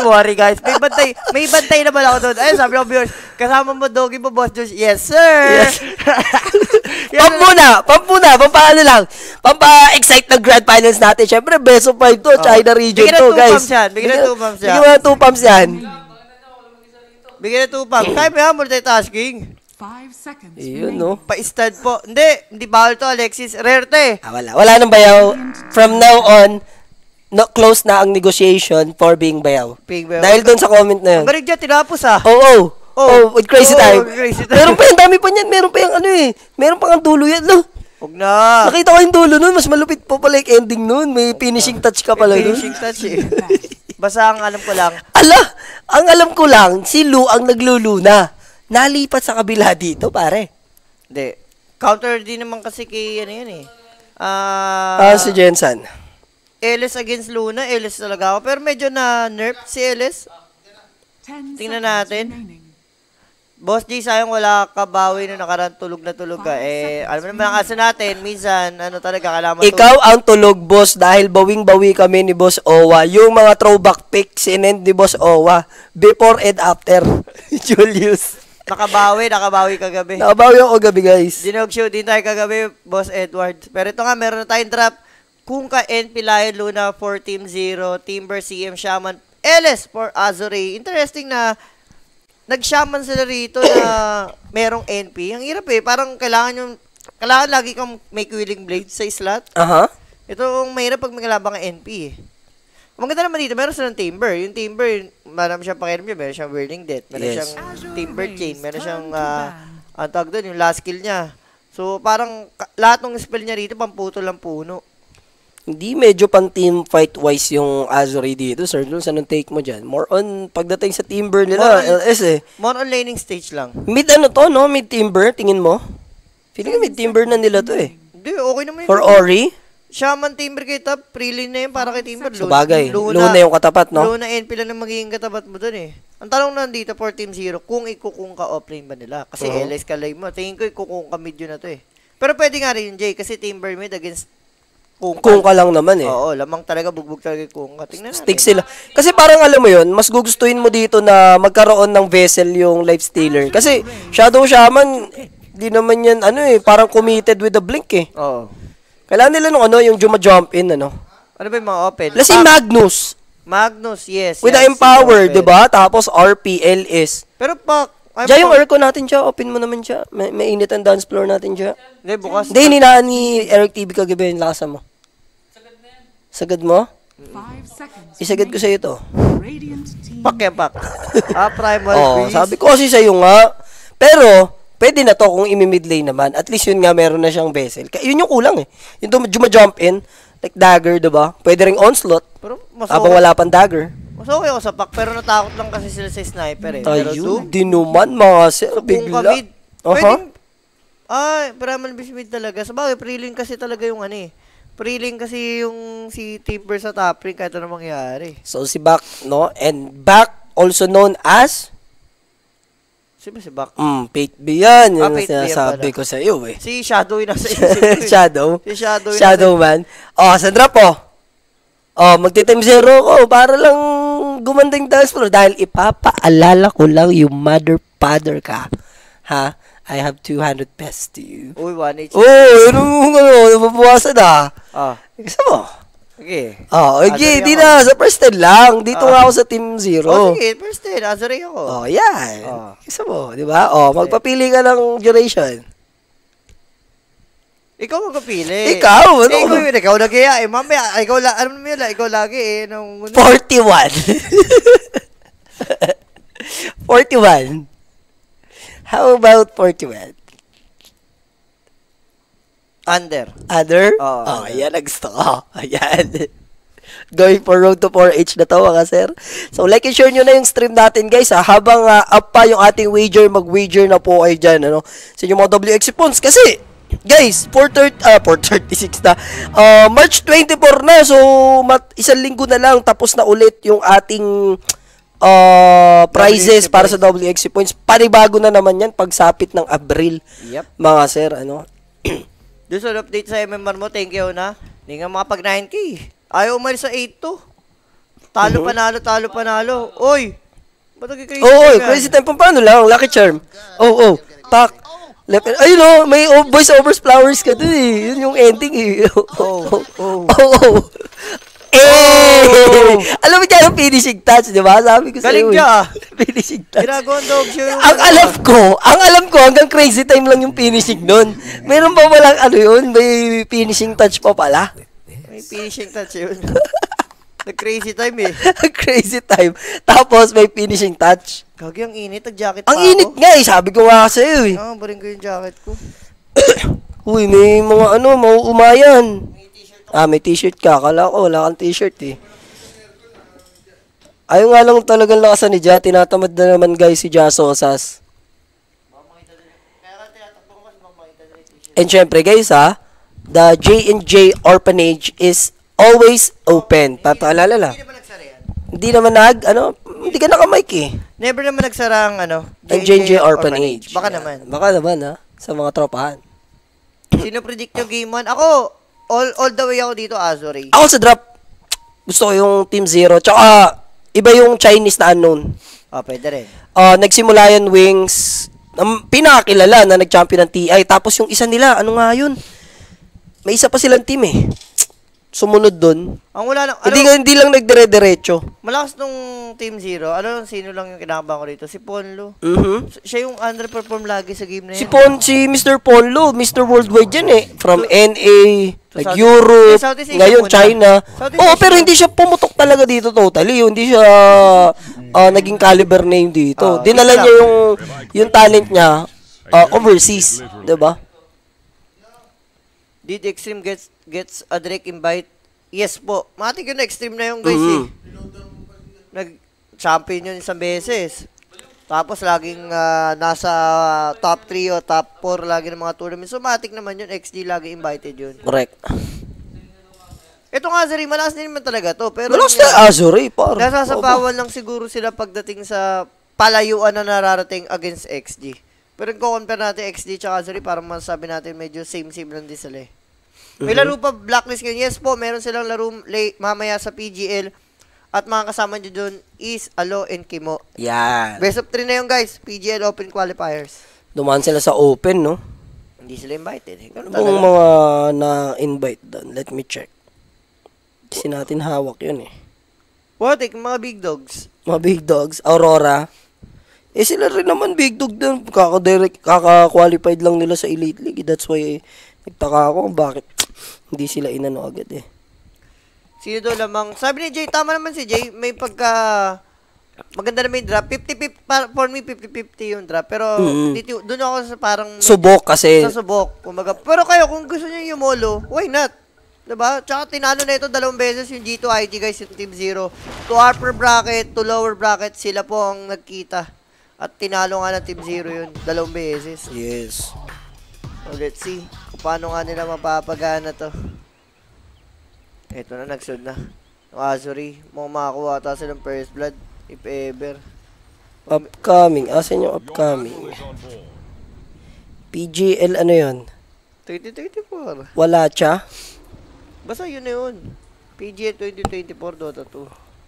worry guys. May bantay naman ako doon. Ayun, sabi ng viewers, kasama mo Doggy mo, Boss Josh. Yes, sir! Yes. Pampaano lang. Pampa-excite ng grand finals natin. Siyempre, best of 5 to, China region to, guys. Bigyan na 2 pumps yan. Bigyan na 2 pumps yan. Bigyan na 2 pumps. Kaya may multitasking. 5 seconds. Yun, no? Pa-stud po. Hindi bawal to, Alexis. Rare to eh. Wala nang bayaw. From now on, close na ang negotiation for being bayaw. Dahil doon sa comment na yun. Ang garig dyan, tinapos ah. With crazy time. Crazy time. Meron pa yung dami pa niyan. Meron pa yung ano eh. Meron pa ang dulo yan, no? Huwag na. Nakita ko yung dulo nun. Mas malupit pa pala yung ending nun. May finishing touch ka pala nun. Finishing touch eh. Basta ang alam ko lang. Ang alam ko lang, si Lou ang nagluluna. Nalipat sa kabila dito, pare. Hindi. Counter din naman kasi kay ano yan eh. Si Jensen. Ellis against Luna. Ellis talaga ako. Pero medyo na-nerf si Ellis. Tingnan natin. Boss G, sayang wala ka bawi na nakaraan, tulog na tulog ka. Alam mo naman ang asa natin, minsan, talaga, kailangan matulog. Ikaw ang tulog, boss, dahil bawing-bawi kami ni Boss Owa. Yung mga throwback pics, sinend ni Boss Owa. Before and after. Julius. Nakabawi kagabi. Nakabawi ako gabi, guys. Dinog show din tayo kagabi, Boss Edward. Pero ito nga, meron na tayong drop. Kungka, NP, Lion, Luna, 4 Team 0, Timber, CM, Shaman, LS for Azure. Interesting na nag-shaman sila rito na merong NP. Ang hirap eh. Parang kailangan lagi kang may Quelling Blade sa slot. Ito ang mahirap pag may kalabang ng NP eh. Maganda naman dito, meron silang Timber. Yung Timber, marami siyang pakiram niya. Meron siyang Burning Death. Meron siyang Timber Chain. Meron siyang, ang tawag doon, yung last skill niya. So, parang lahat ng spell niya rito, pamputo lang puno. Hindi medyo pang team fight wise yung Azure dito, sir. Doon sa nung take mo dyan. More on pagdating sa Timber nila, LS eh. More on laning stage lang. Mid no? Mid Timber, tingin mo? Feeling ko mid Timber na nila to eh. Hindi, okay naman yun. For Ori? Shaman Timber kay top, pre-lane na yun para kay Timber. Sabagay, Luna yung katapat, no? Luna NP lang na magiging katapat mo dun eh. Ang tanong nandito for Team 0, kung ikukung ka offlane ba nila? Kasi LS ka live mo. Tingin ko ikukung ka mid yun na to eh. Pero pwede nga rin yun, Jay, kasi Timber mid against Kung ka lang naman eh. Oo, lamang talaga, bugbog talaga kung ka. Tingnan natin. Stick sila. Kasi parang alam mo yun, mas gugustuhin mo dito na magkaroon ng vessel yung Lifestealer. Kasi Shadow Shaman, di naman yan, parang committed with the blink eh. Oo. Kailangan nila nung yung jump in, Ano ba yung mga open? Si Magnus, yes. With the Empower, diba? Tapos RPL is. Pero Diyan yung aircon natin siya, open mo naman siya. May init ang dance floor natin siya. Hindi, bukas. Hindi, hinaan ni Eric TV kagabi yung lasa mo. Sagad mo? Isagad ko sa'yo to. Pak. Primal Beast. Sabi ko kasi sa'yo nga. Pero, pwede na to kung imi-mid lane naman. At least yun nga, meron na siyang vessel. Yun yung kulang eh. Yung jump in, like dagger, diba? Pwede ring onslaught. Pero, habang wala pang dagger. Mas okay ako sa pack, pero natakot lang kasi sila sa sniper eh. Ayun, di naman mga sir, bigla. Pwedeng, Primal Beast mid talaga. Sabagay, pre-lane kasi talaga yung pre-lane kasi yung si Timber sa top ring kahit ano mangyari. So si Bak, no? And Bak, also known as? Sino si Bak? Fate B yan. Yung sinasabi ko sa iyo eh. Si Shadow yung nasa isip. Shadow? Si Shadow. Shadow man. Sa drop magti-time 0 ko para lang gumandang dance floor dahil ipapaalala ko lang yung mother father ka. Ha? I have 200 pesos to you. Uy, 1 HP. Mabuwasan Gusto mo? Okay. Okay, di na. Sa first 10 lang. Dito nga ako sa team 0. Sige, first 10. Azure ako. Yan. Gusto mo, di ba? Magpapili ka ng duration. Ikaw magpapili. Ikaw? Ikaw nag-iya. Mamaya, ikaw lagi eh. 41. 41. How about 41? Under? Ayan ang gusto ko. Ayan. Going for road to 4H na to, mga sir. So, like and share nyo na yung stream natin, guys. Habang up pa yung ating wager, mag-wager na po kayo dyan, sa inyong mga WX points. Kasi, guys, 436 na. March 24 na. So, isang linggo na lang. Tapos na ulit yung ating prizes para sa WXC points. Panibago na naman yan pagsapit ng Abril. Yep. Mga sir, Doon sa update sa MMR mo, thank you na. Hindi nga makapag 9K. Ayaw umalis sa 8-2. Talo panalo. Oy! Ba't nag-crazy Oo, time yan? crazy time. Paano lang? Lucky charm. Oh. Tak. Left and, ayun o, may voice overs flowers ka dun eh. Yun yung ending eh. Oh. Eh! Alam mo dyan yung finishing touch, di ba? Sabi ko sa'yo. Galing niya. Finishing touch. Ginagawang dog show yung... Ang alam ko, hanggang crazy time lang yung finishing nun. Meron pa walang ano yun? May finishing touch pa pala. May finishing touch yun. Nag-crazy time eh. Crazy time. Tapos may finishing touch. Gagi, ang init. Nag-jacket pa Ang ako. init nga eh. Sabi ko nga sa'yo eh. Barin ko yung jacket ko. Uy, may mga mauumayan. May t-shirt ka. Akala ko, wala kang t-shirt eh. Ayaw nga lang talagang lakasan ni Ja. Tinatamad na naman guys si Ja Sosas. And syempre guys the J&J Orphanage is always open. Papaalala lang. Hindi naman hindi ka naka-mic eh. Never naman nagsara ang Ang J&J Orphanage. Baka naman. Baka naman sa mga tropahan. Sino predict yung game 1? Ako, all the way ako dito, Azure. Ako sa draft, gusto ko yung Team Zero. Tsaka, iba yung Chinese na unknown. Pwede rin. Nagsimula yan Wings, pinakakilala na nag-champion ng TI. Tapos yung isa nila, ano nga yun? May isa pa silang team eh. Sumunod dun. Ang wala lang, Hindi lang nagdire-diretso. malakas nung Team Zero. Sino lang yung kinakabang ko dito? Si Ponlo. Siya yung underperform lagi sa game na Si yan. Mr. Ponlo, Mr. Worldwide yan eh. From NA, like South- Europe, Southeast Asia ngayon muna. China. Southeast Asia Pero hindi siya pumutok talaga dito totally. Hindi siya naging caliber name dito. Dinala dito niya yung talent niya overseas, 'di ba? Did Extreme gets a direct invite? Yes po. Matik yun, Extreme na yung guys eh. Nag-champion yun isang beses. Tapos laging nasa top 3 o top 4 lagi ng mga tournament. So matik naman yun, XD lagi invited yun. Correct. Ito nga, Zari, malakas din naman talaga to. Pero Malakas na Azure, par. nasasabawan lang siguro sila pagdating sa palayuan na nararating against XG. Pero kung compare natin XD tsaka Azure, parang masasabi natin medyo same-same lang din sila eh. May laro pa Blacklist ngayon. Yes po, meron silang laro mamaya sa PGL. At mga kasama nyo dun is Alo and Kimo. Yan. Best of 3 na yun guys. PGL Open Qualifiers. Dumaan sila sa open, no? Hindi sila invited eh. Ano Ganun bang talaga. mga na-invite doon? Let me check. Kasi natin hawak yun eh. What? Mga big dogs. Mga big dogs, Aurora. Sila rin naman big dog doon. Kaka-qualified lang nila sa Elite League. That's why nagtaka ako kung bakit hindi sila inano agad eh. Sino doon lamang? Sabi ni Jay, tama naman si Jay. May pagka... Maganda naman yung drop. 50-50, for me, 50-50 yung drop. Pero doon ako sa parang... Subok kasi. Sa subok. Kumbaga. Pero kayo, kung gusto niyo yumolo, why not? Diba? Tsaka tinalo na ito 2 beses yung G2 IT guys, yung Team Zero. To upper bracket, to lower bracket, sila po ang nagkita. At tinalo nga ng Team Zero yun, 2 beses. Yes. So let's see kung paano nga nila mapapagana to. Ito na, nagsud na. Yung Azuri, mukhang makakuha ata silang first blood, if ever. Upcoming. Asan yung upcoming? PGL ano yun? 2024. Wala siya? Basta yun na yun. PGL 2024, Dota 2.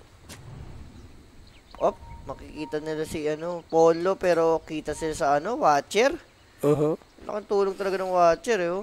Makikita nila si Polo, pero kita sila sa Watcher. Laking tulong talaga ng Watcher eh.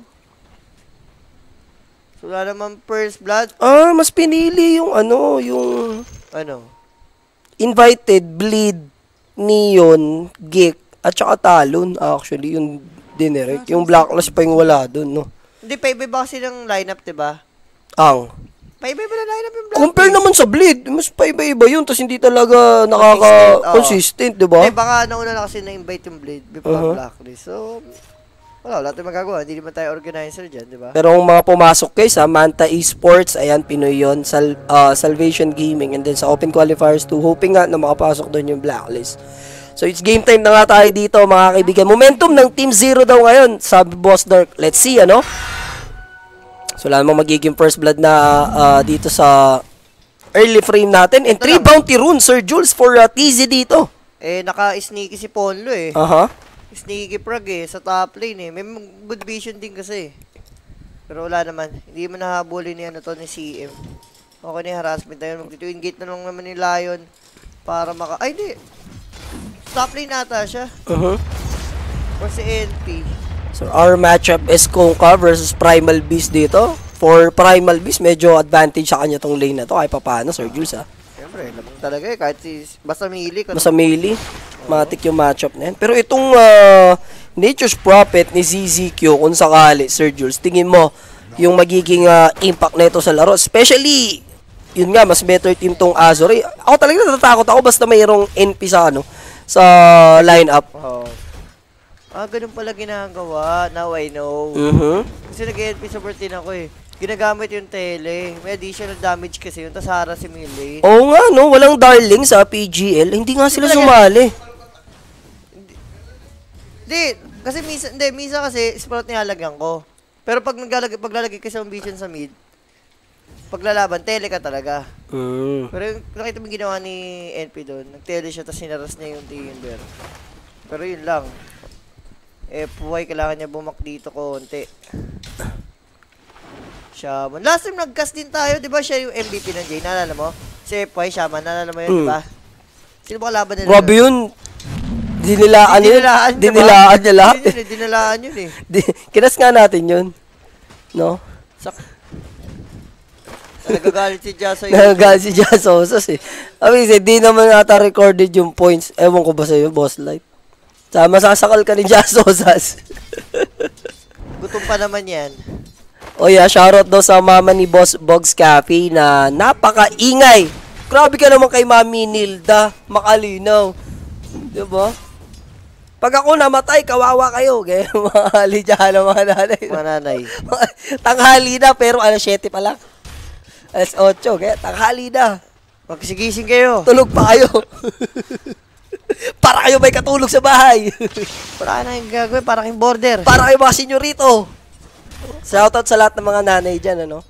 So wala naman first blood. Mas pinili yung yung invited, Bleed, Neon, Geek, at saka Talon actually, yung dinirect. Yung Blacklist pa yung wala dun, no? Hindi, paiba kasi ng lineup, diba? Paiba na lineup yung Blacklist. Compare naman sa Bleed, mas paiba-iba yun, tapos hindi talaga nakaka-consistent, diba? Hindi, baka nauna na kasi na-invite yung Blade before Blacklist. So, wala tayong magagawa. Hindi naman tayo organizer dyan, diba? Pero ang mga pumasok guys, Manta Esports, ayan, Pinoy yun, Salvation Gaming, and then sa Open Qualifiers 2, hoping nga na makapasok doon yung Blacklist. So, it's game time na nga tayo dito, mga kaibigan. Momentum ng Team Zero daw ngayon, sabi Boss Dark. Let's see, So, wala namang magiging first blood na dito sa early frame natin. And 3 bounty runes, Sir Jules, for TZ dito. Naka-sneaky si Ponlo eh. Sneaky Prag sa top lane eh. May good vision din kasi. Pero wala naman. Hindi mo nahabulin ni ni CM. Okay na yung harassment na yun. Mag-twin gate na lang naman ni Lion para maka... Ay, di. Top lane nata siya. Or si NP. So, our matchup is Kunkka versus Primal Beast dito. For Primal Beast, medyo advantage sa kanya tong lane na to. Kahit paano, Sir Jules, ha? Siyempre, lamang talaga eh. Kahit si... Basta melee. Basta melee. Matik yung matchup na yan. Pero itong Nature's Prophet ni ZZQ, kung sakali, Sir Jules, tingin mo yung magiging impact na ito sa laro. Especially, yun nga, mas better team tong Azure. Ako talaga natatakot ako basta mayroong NP sa sa lineup. Oh. Ganun pala ginagawa. Now I know. Kasi nag-NP sa 14 ako eh. Ginagamit yung tele. May additional damage kasi yun. Tapos hara si melee. Oo nga, no? Walang darling sa PGL. Hindi nga sila sumali. Hindi, misa kasi sprout nilalagyan ko. Pero pag paglalagay kasi ang vision sa mid, paglalaban, tele ka talaga. Pero yung nakita mo ginawa ni NP doon, nag-tele siya tapos sinaras niya yung Timber. Pero yun lang. FY, kailangan niya bumak dito konti. Shaman. Last time nag-cast din tayo, di ba siya yung MVP ng Jay? Naalala mo? Si FY, Shaman, naalala mo yun, di ba? Sino ba kalaban nila? Grabe yun. Dinilaan niya lahat. Dinilaan yun eh. Kinas nga natin yun. No? Nagagalit si Jaso yun. Nagagalit si Jaso eh. Kasi di naman nata recorded yung points. Ewan ko ba sa'yo, Boss Light? Masasakal ka ni Jaso Sas. Gutom pa naman yan. O yeah, shoutout daw sa mama ni Boss Bogs Cafe na napaka-ingay. Grabe ka naman kay Mami Nilda. Makalinaw. Diba? Pag ako namatay, kawawa kayo. Kaya mahali dyan mga nanay. Mga nanay. Tanghali na, pero alas 7 pa lang. Alas 8, kaya tanghali na. Magsigising kayo. Tulog pa kayo. Para kayo may katulog sa bahay. Para na yung gagawin, para kayong border. Para kayo mga senyorito. Shoutout sa lahat ng mga nanay dyan, ano?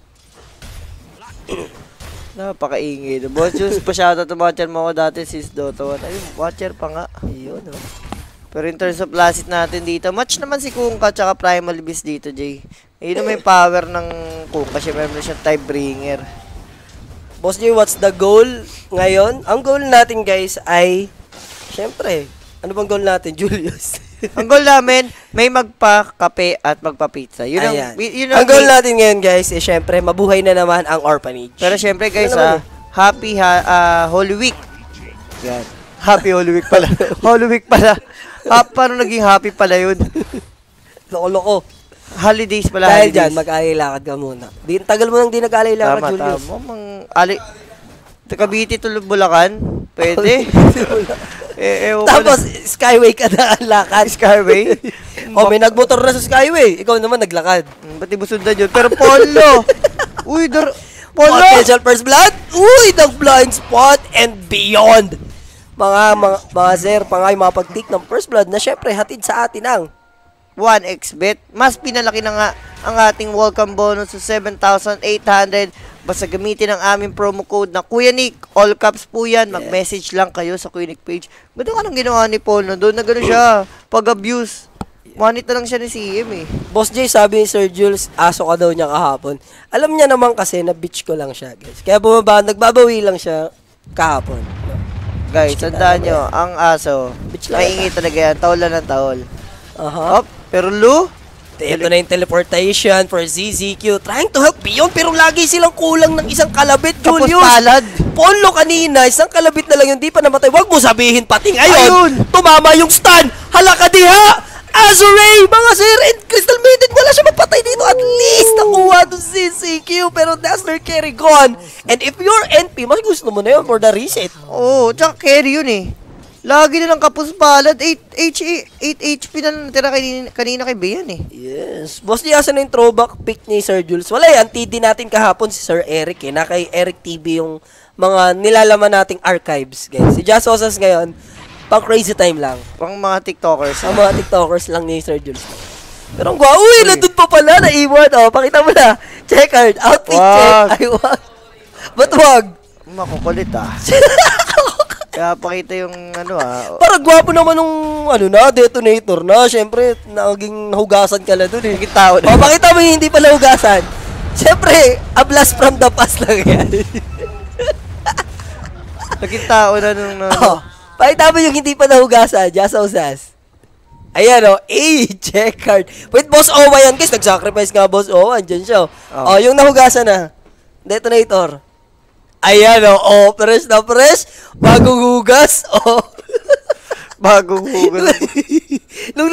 Napakaingay. Boss Jules, pa-shoutout to watcher mo ako dati, sis Dota 1. Ayun, watcher pa nga. Ayun, no? Pero in terms of last hit natin dito, match naman si Kunkka tsaka Primal Beast dito, Jay. Ayun naman yung power ng Kunkka. Siya meron siyang Tidebringer. Boss Jay, what's the goal ngayon? Ang goal natin, guys, ay... Siyempre, ano bang goal natin, Julius? Ang goal namin, may magpa-kape at magpa-pizza. Yun ang goal natin ngayon, guys, is syempre, mabuhay na naman ang orphanage. Pero syempre, guys, happy Holy Week. Yan. Happy Holy Week pala. Holy Week pala. Paano naging happy pala yun? Loko-loko. Holidays pala. Dahil holidays. dyan, mag-alay-lakad ka muna. Tagal mo nang di nag-alay-lakad, Julius. Cavite to Bulacan? Pwede. Tapos, Skyway ka na ang lakad. Skyway? May nagmotor na sa Skyway. Ikaw naman naglakad. Ba't di mo sundan yun? Pero Polo! Uy, Polo! Potential first blood? Uy, the blind spot and beyond. Mga sir, mga pag-tick ng first blood na syempre hatid sa atin ang 1xbet. Mas pinalaki na nga ang ating welcome bonus sa 7,800. Basta gamitin ang aming promo code na Kuya Nick. All caps po yan. Mag-message lang kayo sa Kuya Nick page. Gano'n ka nang ginawa ni Paul no? Doon na gano'n siya. Pag-abuse. Manit na lang siya ni CM eh. Boss Jay, sabi ni Sir Jules, aso ka daw niya kahapon. Alam niya naman kasi na bitch ko lang siya, guys. Kaya nagbabawi lang siya kahapon. Guys, tandaan nyo, ang aso, maingay talaga yan. Taol lang ng taol. Pero Lu, ito na yung teleportation for ZZQ. Trying to help beyond, pero lagi silang kulang ng isang kalabit, Julius. Tapos palad. Polo kanina, isang kalabit na lang yung di pa namatay. Huwag mo sabihin pati ngayon. Tumama yung stun. Halaka diha! Azure! Mga sir, and Crystal Maiden, wala siya magpatay dito. At least nakuha doon ZZQ, pero Dazzler carry gone. And if you're NP, mas gusto mo na yun for the reset. Oo, tsaka carry yun eh. Lagi na lang kapos palad. 8 HP na natira kanina kay Bayan eh. Yes. Boss, di asan na yung throwback pick ni Sir Jules? Wala yan. TD natin kahapon si Sir Eric eh. Na kay Eric TV yung mga nilalaman nating archives, guys. Si Jazz Osas ngayon, pang crazy time lang. Pang mga TikTokers. Ang mga TikTokers lang ni Sir Jules. Pero ang gwa, uy, nandun pa pala, naiwan. O, pakita mo na. Checkered, outfit check. Ay, wag. Ba't wag? Makukulit ah. Kaya pakita yung Para gwapo naman nung detonator na. Siyempre, naging nahugasan ka na dun eh. Naging tao na. O, pakita mo yung hindi pala hugasan. Siyempre, a blast from the past lang yan. Naging tao na nung... Oh, pakita mo yung hindi pa nahugasan, just usas. Ayan o, check card. Wait, Boss Owa yan guys, nag-sacrifice nga Boss Owa, andyan siya. Oh, yung nahugasan na. Detonator. Ayan o, press na press. Bagong hugas. Oh. Bagong hugas. nung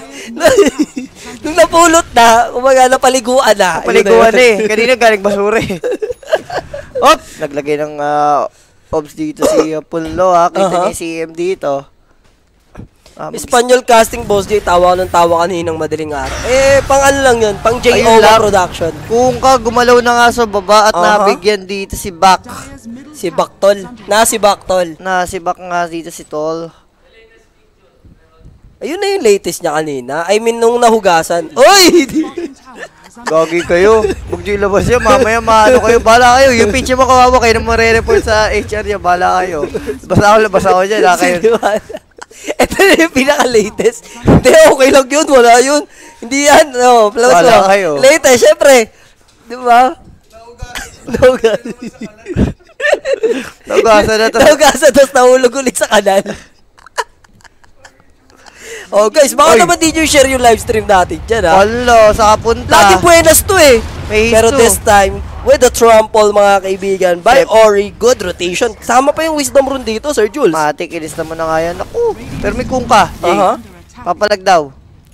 napulot na, umaga napaliguan na. Napaliguan eh. Kanina galing basura eh. Op! Naglagay ng obs dito si Punlo ha. Kita niya si CM dito. Espanyol casting Boss J, tawa ng tawa kaninang madaling araw. Pang ano lang yun, pang JO production. Kung ka gumalaw na nga sa baba at nabigyan dito si Bak. Si Baktol. Si Baktol. Si Bak nga dito si Tol. Ayun na yung latest niya kanina. I mean, nung nahugasan. Oy! Gagi kayo. Huwag nyo ilabas yan. Mamaya maano kayo. Bala kayo. Yung pitch mo kawawa kayo na marereport sa HR niya. Bala kayo. Basa ako dyan. Kayo. Ito na yung pinaka-latest. Hindi, okay lang yun. Wala yun. Hindi yan. No, wala kayo. Latest, syempre. Di ba? Nahugasan. Nahugasan na to. Nahugasan, tapos nahulog ulit sa kanal. Oh guys, baka naman din yung share yung live stream natin dyan ha. Wala, sa kapunta. Lagi buenas to eh. Pero this time, with the trample mga kaibigan, by Ori, good rotation. Sama pa yung wisdom rune dito, Sir Jules. Matik, ilis naman na nga yan. Naku, pero may kungka. Papalag daw.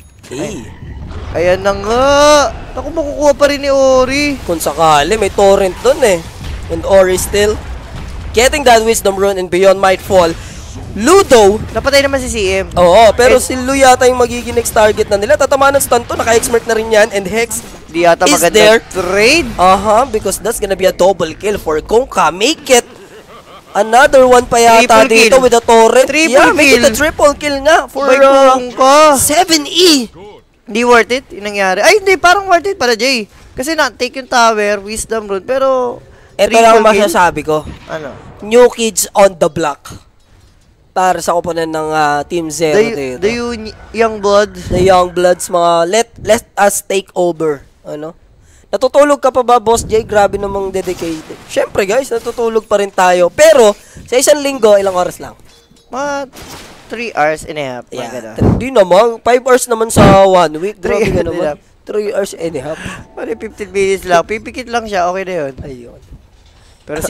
Ayan na nga. Naku, makukuha pa rin ni Ori. Kung sakali, may torrent dun eh. And Ori still getting that wisdom rune and beyond might fall. Ludo, napatay naman si CM. Oo, pero si Lu yata yung magiging next target na nila. Tatamaan ng stun to, naka-exmert na rin yan. And Hex di yata is there. Trade. Because that's gonna be a double kill for Kongka. Make it another one pa yata dito with a torrent. Make it a triple kill nga for Kongka. 7E. Hindi worth it yung nangyari. Ay, hindi, parang worth it para Jay. Kasi na-take yung tower, wisdom rune, pero... Ito lang masasabi ko. Ano? New kids on the block. Para sa koponan ng Team Zero dito. The young bloods. The young bloods, mga let us take over. Ano? Natutulog ka pa ba, Boss J? Grabe namang dedicated. Siyempre guys, natutulog pa rin tayo. Pero, sa isang linggo, ilang oras lang? Mga 3 hours and a half. Yeah. Hindi naman. 5 hours naman sa 1 week. Grabe ka naman. 3 hours and a half. Pari 15 minutes lang. Pipikit lang siya. Okay na yun. Ayun. Pero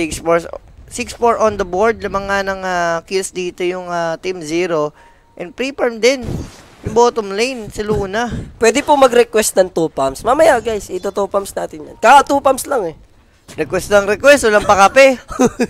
6-4 on the board. Lamang nga ng kills dito yung Team Zero. And pre-farm din. Yung bottom lane, si Luna. Pwede po mag-request ng 2 pumps. Mamaya guys, ito 2 pumps natin yan. Kaka 2 pumps lang eh. Request ng request, walang pakape.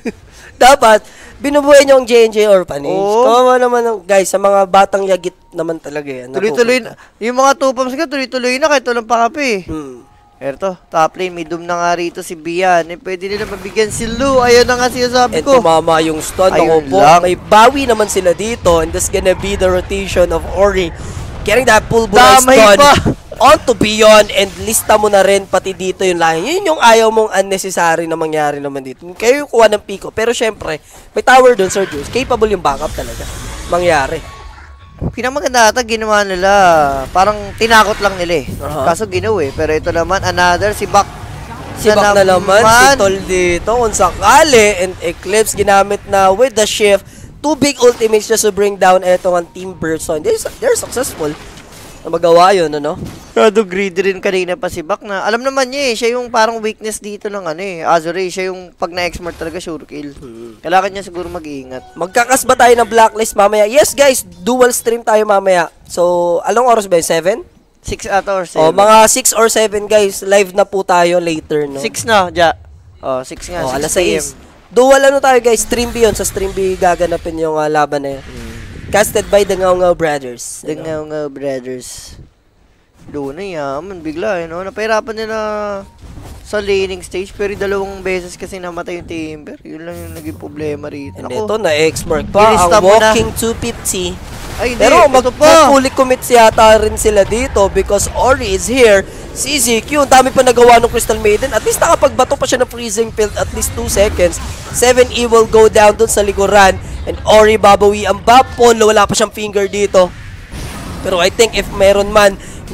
Dapat, binubuhay nyo ang J&J Orphanage. Oo. Kawawa naman, guys, sa mga batang yagit naman talaga yan. Tuloy-tuloy na. Yung mga 2 pumps ka, tuloy-tuloy na kahit walang pakape. Eto, top lane, may doom na nga rito si Bian. Pwede nila mabigyan si Lu. Ayun na nga sinasabi ko. And tumama yung stun. Ayun po, may bawi naman sila dito. And that's gonna be the rotation of Ori. Getting that pulverized stun onto Beyond. And lista mo na rin pati dito yung line. Yun yung ayaw mong unnecessary na mangyari naman dito. Kayo yung kuha ng Pico. Pero syempre, may tower dun, Sir Jules. Capable yung backup talaga. Mangyari. Pinamaganda ata ginawa nila. Parang tinakot lang nila eh. Kaso ginawa eh. Pero ito naman, another, si Bak. Si Bak na naman, si Tol dito. Kung sakali, and Eclipse ginamit na with the shift. 2 big ultimates just to bring down etong Team Person. They're successful. Na magawa yun, ano? Rado greedy rin kanina pa si Bak na. Alam naman niya eh, siya yung parang weakness dito ng Azure. Siya yung pag na-exmart talaga sure kill. Kailangan niya siguro mag-iingat. Magkakas ba tayo ng blacklist mamaya? Yes guys, dual stream tayo mamaya. So, anong oras ba yun? 7? 6 ata or 7. Mga 6 or 7 guys, live na po tayo later, no? 6 na, ja. 6 nga, 6 alas PM. 6. Dual ano tayo guys, stream B yun. Sa stream B gaganapin yung laban na yun. Casted by the Ngaw Brothers. The Ngaw Brothers. Doon na yaman, bigla no? Napahirapan nila sa laning stage, pero 2 beses kasi namatay yung Timber. Yun lang yung naging problema rito. And ito, na-export pa ang walking 250. Ay, pero mag-fully commit yata rin sila dito because Ori is here. CZQ, ang dami pa nagawa ng Crystal Maiden. At least nakapagbato pa siya ng freezing field at least 2 seconds. 7E will go down dun sa likuran. And Ori babawi ang Bapol. Wala pa siyang finger dito. Pero I think if meron man, hindi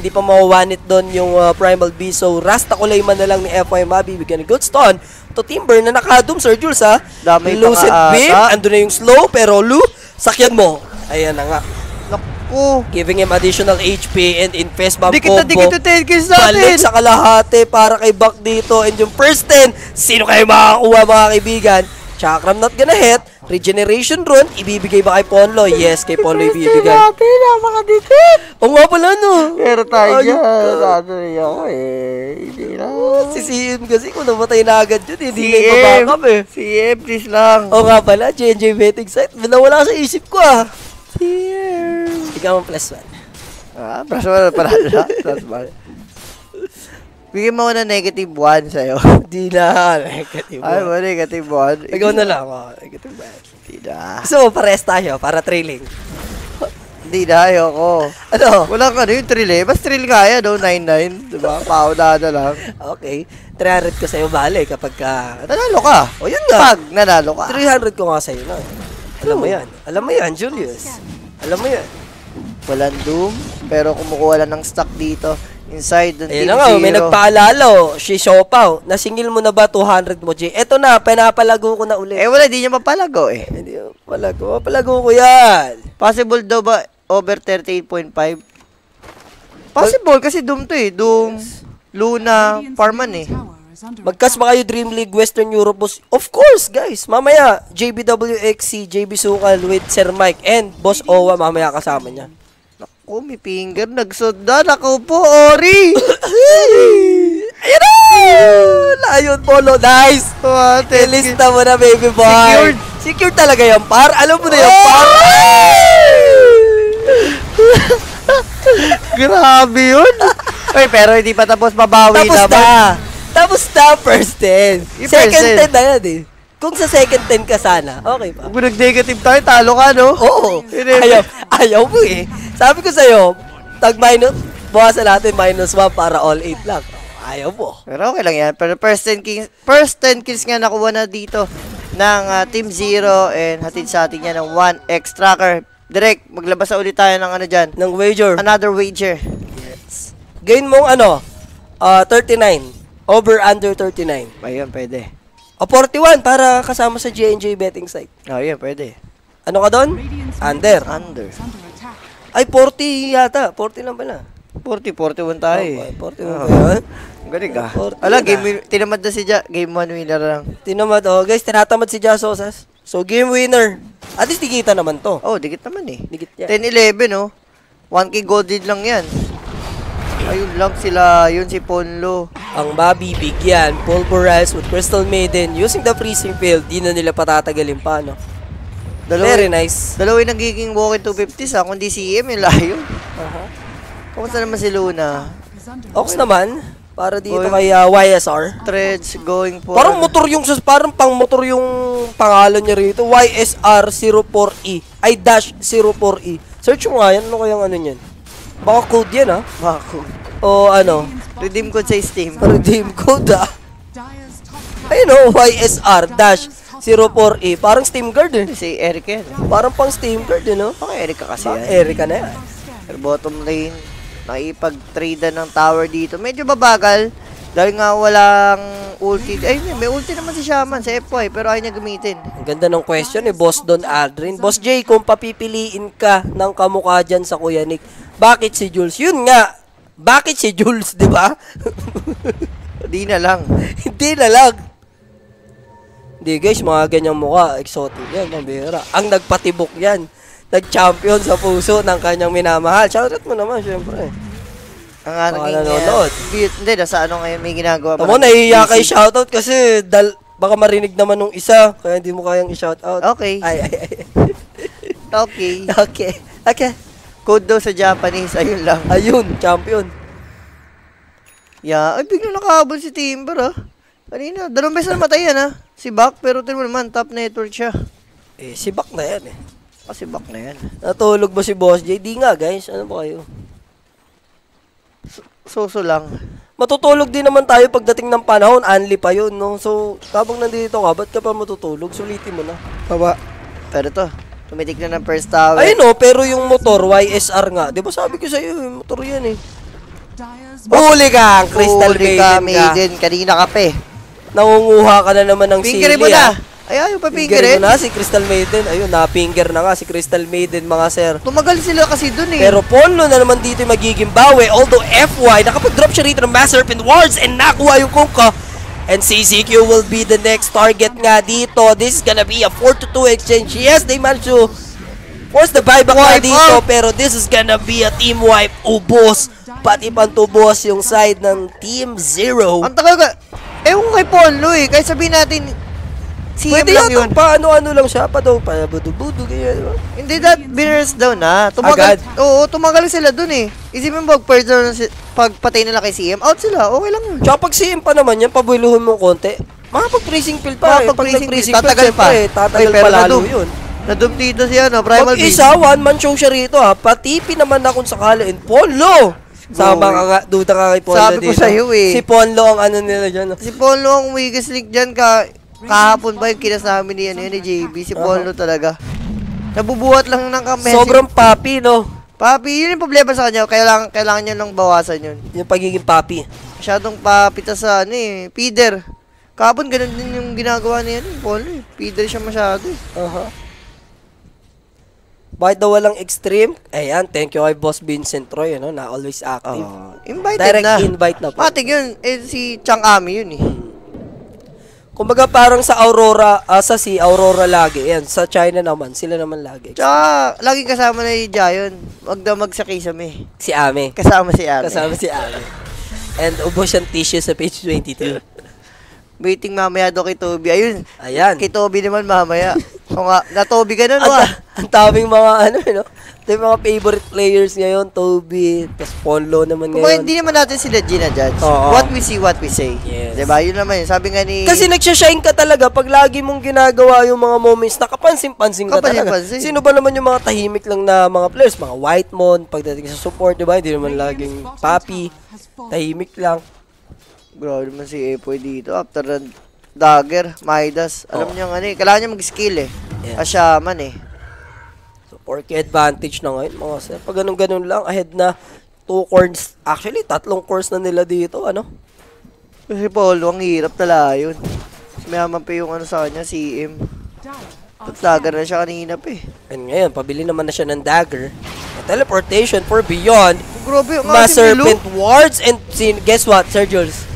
hindi pa mawawanit doon yung Primal Beast. So, Rasta Kulayman na lang ni FY Mabi. Bigyan ng good stun to Timber na naka-doom, Sir Jules, ha? Dami Lucid pa Beam, ando na yung slow, pero Lu, sakyan mo. Ayan na nga. Naku. Giving him additional HP and infest bomb Dikit na combo. dikit to 10 kills natin. Balik sa kalahati para kay Buck dito. And yung first 10, sino kayo makakuha mga kaibigan? Chakram not gonna hit. Regeneration rune, ibibigay ba kay Ponlo? Yes, kay Ponlo ibibigay. Napakadikit. O nga pala, no? Pero tayo Ayun ka. dyan. Ano ako eh. Hindi na. Si CM kasi kung namatay na agad yun, hindi na CM. ibabakap eh. CM, please lang. O nga pala, JJ Betting Site. Nawala sa isip ko ah. CM. Ikaw ang +1. Plus 1 pala. Plus 1. Bigyan mo ako ng negative 1 sa'yo. Di na. Negative Ay, one. mo negative 1. Ikaw na lang. Negative 1. Hindi na. So, pares tayo para trailing. Hindi na, ayoko. Ano? Walang ano yung thrill eh. Mas thrill kaya, no? 9-9. Diba? Paunada lang. Okay. 300 ko sa'yo balik kapag ka... Nanalo ka. O yun nga. Pag nanalo ka. 300 ko nga sa'yo na. Alam mo yan. Alam mo yan, Julius. Alam mo yan. Walang doom. Pero kumukuha lang ng stock dito. Inside ng Ayun Team na nga, may Zero. nagpaalala oh. Si Siopaw. Nasingil mo na ba 200 mo, Jay? Eto na, pinapalago ko na ulit. Eh wala, di niya mapalago eh. Hindi, palago. Palago ko yan. Possible daw ba over 38.5? Possible kasi Doom to eh. Doom, Luna, Farman eh. Magkas ba kayo Dream League Western Europe boss? Of course, guys. Mamaya, JBWXC, JB Sukal with Sir Mike and Boss Owa mamaya kasama niya. Naku, may finger. Nagsunda. Naku po, Ori. Ayan na! Layon, Polo. Nice! Ilista mo na, baby boy. Secured. Secured talaga yan, par. Alam mo na yan, par. Grabe yun. Uy, pero hindi pa tapos. Babawi Tapos naman. na. Tapos na, first 10. Yung Second first 10 na yan eh. Kung sa second 10 ka sana, okay pa. Kung nag-negative tayo, talo ka, no? Oo. Hindi. Ayaw mo eh. Sabi ko sa'yo, bawasan natin -1 para all 8 lang. Ayaw mo. Pero okay lang yan. Pero first 10 kills nga nakuha na dito ng Team Zero and hatid sa atin yan ng 1x tracker. Direct, maglabas na ulit tayo ng ano dyan. Ng wager. Another wager. Yes. Gain mong 39. Over under 39. Ayun, pwede. O 41 para kasama sa J&J betting site. Oh, yun, pwede. Ano ka doon? Under. Under. Ay, 40 yata. 40 lang pala. 41 tayo eh. 41 ba yun? Ang galing ka. 40 Ala, na. tinamad na si Game 1 winner lang. Tinamad. Oh, guys, tinatamad si Jasosas. So, game winner. At least dikita naman to. Oh, dikit naman eh. Dikit yan. 10-11, oh. 1K gold lead lang yan. Ayun lang sila. Yun si Ponlo. Ang mabibigyan, Pulverize with Crystal Maiden using the freezing field. Di na nila patatagalin pa, no? Very nice. Dalawa yung nagiging walk-in 250s ha. Kundi si EM yung layo. Kamusta naman si Luna? Ox naman, para dito Going- kay YSR. Threads going for... Parang motor yung, parang pang motor yung pangalan niya rito. YSR 04E. Ay, dash 04E. Search mo nga yan. Ano kayang ano yan? Baka code yan, ha? Bako. O ano? Redeem code sa Steam. Redeem code, ha? Ayun, o. YSR dash 04E. Parang Steam Guard, eh. Si Eric yan. Parang pang Steam Guard, eh, no? Okay, Eric ka kasi Baka yan. Erika na yan. Pero bottom lane, nakipag-trade ng tower dito. Medyo babagal. Dahil nga walang ulti. Ay, may ulti naman si Shaman sa FY, pero ayaw niya gamitin. Ang ganda ng question eh, Boss Don Aldrin. Boss J, kung papipiliin ka ng kamukha dyan sa Kuya Nick, bakit si Jules? Yun nga, bakit si Jules, di ba? Di na lang. Hindi na lang. Hindi guys, mga ganyang mukha, exotic yan, pambira. Ang nagpatibok yan, nag-champion sa puso ng kanyang minamahal. Shoutout mo naman, syempre. Ang Baka nanonood. Hindi, nasa ano ngayon may ginagawa. Tamo, nahihiya kay shoutout kasi baka marinig naman nung isa, kaya hindi mo kayang i-shoutout. Okay. Ay. Okay. Okay. Code daw sa Japanese, ayun lang. Ayun, champion. Yeah, ay bigla nakahabol si Timber ah. Kanina, dalawang beses na namatay yan ah. Si Bak, pero tingnan mo naman, top network siya. Eh, si Bak na yan eh. Si Bak na yan. Natulog ba si Boss J? Di nga guys, ano ba kayo? Soso lang. Matutulog din naman tayo pagdating ng panahon, anli pa yun, no? So, habang nandito ka, ba't ka pa matutulog? Sulitin mo na. Baba. Pero to, tumitik na ng first tower. Ayun no, pero yung motor, YSR nga. Di ba sabi ko sa'yo, yung motor yan eh. Huli ka, Crystal Huli ka, Maiden ka. Maiden. Kanina ka pa eh. Nangunguha ka na naman ng sili, Pingerin mo na. Ay, ayaw pa Pingerin pingerin. mo na si Crystal Maiden. Ayun, na-finger na nga si Crystal Maiden, mga sir. Tumagal sila kasi dun eh. Pero Ponlo na naman dito yung magiging bawi. Although FY, nakapag-drop siya rito ng Mass Serpent Wards and nakuha yung Kunkka. And CCQ will be the next target nga dito. This is gonna be a 4-2 exchange. Yes, they managed to force the buyback nga dito. Pero this is gonna be a team wipe. Ubos. Pati pantubos yung side ng Team Zero. Ang tagal ka. Ewan ko kay Ponlo eh. Kahit sabihin natin, CM Pwede lang yata yun. paano-ano lang siya. Budu-budu, ganyan. Hindi that biners down na. Tumagal. Agad? Oo, tumagal sila dun eh. Isipin mo pagpatay nila kay CM, out sila. Okay lang yun. Tsaka pag CM pa naman yan, pabuiluhin mo konti. Makapag-freezing field pa eh. Pag Makapag-freezing nag-freezing field, tatagal field, pa. syempre, tatagal Ay, pero pa lalo nadum. yun. Nadum dito siya, no? Primal Pag Beast. isa, one-man show siya rito ha. Patipi naman na kung sakali. And Ponlo! Sama ka nga, duda ka kay Ponlo Sabi ko dito. sa'yo eh. Si Ponlo ang ano nila dyan. Si Ponlo ang weakest link dyan kahapon ba yung kinas namin ni, ni JB. Si Ponlo talaga. Nabubuhat lang ng kamay. Sobrang papi, no? Papi, yun yung problema sa kanya. Kailangan niya lang bawasan yun. Yung pagiging papi. Masyadong papita sa feeder. Kahapon ganun din yung ginagawa niya Ponlo eh. Feeder siya masyado eh. Bakit daw walang extreme? Ayan, thank you kay Boss Vincent Troy, ano, na always active. Invited Direct na. invite na po. Matik yun. Si Chang Ami yun eh. Kumbaga parang sa Aurora, si Aurora lagi. Yan, sa China naman, sila naman lagi. Tsaka, laging kasama na ni Jayon. Wag daw magsakisame. Si Ame. Kasama si Ami. Kasama si Ame. And ubos siyang tissue sa page 22. Waiting mamaya daw kay Toby. Ayun. Ayan. Kay Toby naman mamaya. O nga, na-Toby ka nun, Ang daming mga no? Ito yung mga favorite players ngayon, Toby, tapos Ponlo naman Kung ngayon. hindi naman natin sila ginajudge. Oo. What we see, what we say. Yes. Diba? Yun naman yun. Sabi nga ni... Kasi nagsashine ka talaga pag lagi mong ginagawa yung mga moments na kapansin-pansin ka talaga. Kapansin-pansin. Sino ba naman yung mga tahimik lang na mga players? Mga Whitemon, pagdating sa support, diba? Hindi naman laging Papi, tahimik lang. Grabe naman si Epoy dito. After the dagger, Midas. Alam niya nga kailangan niya mag-skill eh. Yeah. Asyaman eh. So, Porky advantage na ngayon, mga sir. Pag ganun-ganun lang, ahead na 2 cores. Actually, 3 cores na nila dito, ano? Kasi Polo, ang hirap tala yun. Mayaman pa yung sa kanya, CM. Dagger na siya kanina pa eh. And ngayon, pabili naman na siya ng dagger. Teleportation for beyond. Grabe, ang Mass ating Serpent Wards. And guess what, Sir Jules?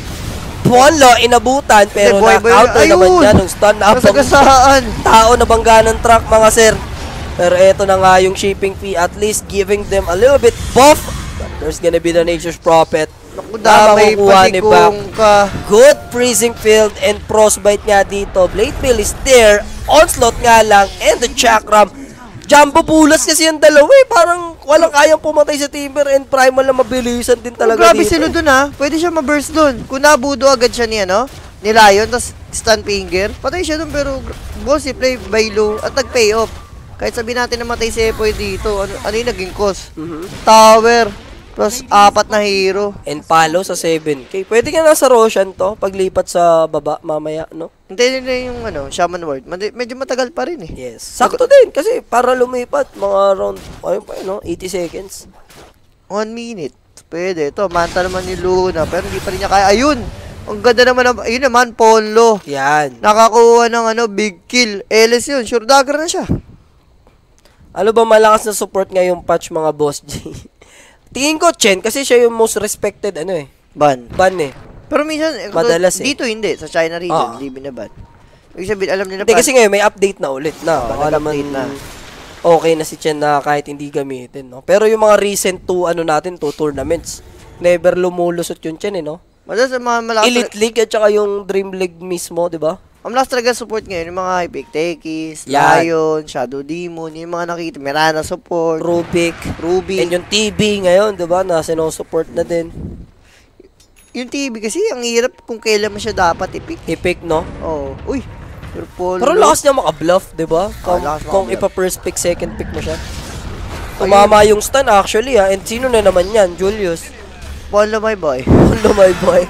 Ponlo, inabutan, pero na-counter naman niya nung stun na habang Kasagasaan. tao na bangga ng truck, mga sir. Pero eto na nga yung shipping fee, at least giving them a little bit buff. But there's gonna be the Nature's Prophet. Naku, damay pa si Kunkka. Good freezing field and frostbite nga dito. Blade Bill is there. Onslaught nga lang. And the Chakram. Jumbo bulas kasi yung dalawa eh. Parang walang kayang pumatay sa Timber and Primal na mabilisan din talaga Grabe dito. sila dun ha. Pwede siya ma-burst dun. Kung nabudo agad siya ni ni Lion, tapos stun finger, patay siya dun pero boss, play by low at nag-pay off. Kahit sabihin natin na matay si Epoy dito, ano yung naging cost? Tower, plus 4 na hero. And palo sa 7k. Pwede nga nasa Roshan to, paglipat sa baba mamaya, no? Hindi na yung Shaman Ward. Medyo matagal pa rin eh. Yes. Sakto din kasi para lumipat, mga around, 80 seconds. 1 minute. Pwede. Ito, manta naman ni Luna, pero hindi pa rin niya kaya. Ayun! Ang ganda naman, ayun naman, Ponlo. Yan. Nakakuha ng big kill. LS yun, sure dagger na siya. Ano ba malakas na support ngayong patch, mga boss G? Tingin ko, Chen, kasi siya yung most respected, Ban. ban eh. Pero minsan, Madalas eh. dito hindi. Sa China region, hindi binaban. Ibig sabihin, alam nila Hindi, kasi ngayon may update na ulit na. Baka naman nag-update na. okay na si Chen na kahit hindi gamitin, no? Pero yung mga recent natin, 2 tournaments, never lumulusot yung Chen, no? Madalas, mga malakas. Elite League at saka yung Dream League mismo, di ba? Ang malakas talaga support ngayon, yung mga Hypic Tekis, Yan. Lion, Shadow Demon, yung mga nakita, Mirana support, Rubik, Ruby. and yung TB ngayon, di ba, na sinusupport na din. Yung TV kasi, ang hirap kung kailan mo siya dapat i-pick. I-pick, no? Oo. Uy, pero Polo. Pero lakas niya maka-bluff, di ba? lakas Kung maka-bluff. ipa-first pick, second pick mo siya. Tumama yung stun actually, ha? And sino na naman yan? Julius. Polo, my boy. Pondo, my boy.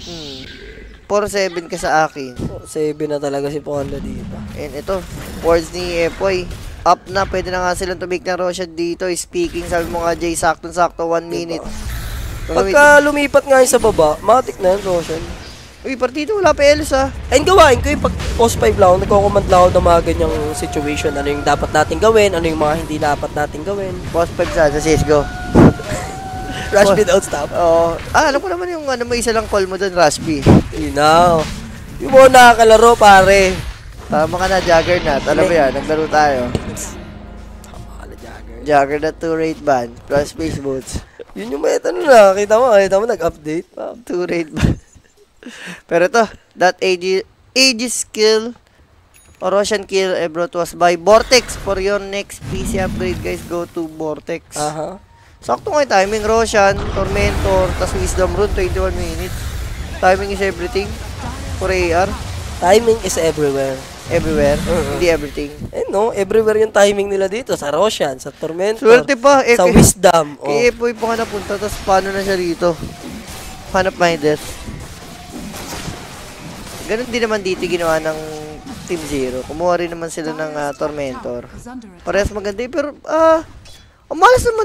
4-7 ka sa akin. 7 na talaga si Pondo dito. And ito, words ni Epoy. Up na, pwede na nga silang tumik ng Roshan dito. Speaking, sabi mo nga Jay, sakto-sakto 1 minute. Pagka lumipat nga yun sa baba, matik na yun, Roshan. Uy, partito, wala pa Elis ah. Ayun, gawain ko yung pag post 5 lang, nagko-command lang ako ng mga ganyang situation. Ano yung dapat natin gawin, ano yung mga hindi dapat natin gawin. Boss 5 sa CSGO. Rush without stop. Oo. Alam ko naman yung ano, may isa lang call mo doon, Raspy. You know. Yung mga nakakalaro, pare. Tama ka na, Juggernaut. Alam mo yan, naglaro tayo. Juggernaut 2 raid ban, plus space boots. Yun yung meta nun na. Kita mo, nag-update. 2 raid ban. Pero ito, that Aegis skill or Russian kill brought was by Vortex. For your next PC upgrade, guys, go to Vortex. Sakto nga yung timing, Roshan, Tormentor, tas Wisdom Rune, 21 minutes. Timing is everything for AR. Timing is everywhere. Everywhere, hindi everything. No, everywhere yung timing nila dito. Sa Roshan, sa Tormentor, Swerte pa, sa Wisdom. Kay Epoy pa ka napunta, tas paano na siya rito? Hanap my death. Ganun din naman dito ginawa ng Team Zero. Kumuha rin naman sila ng Tormentor. Parehas maganda pero ang malas naman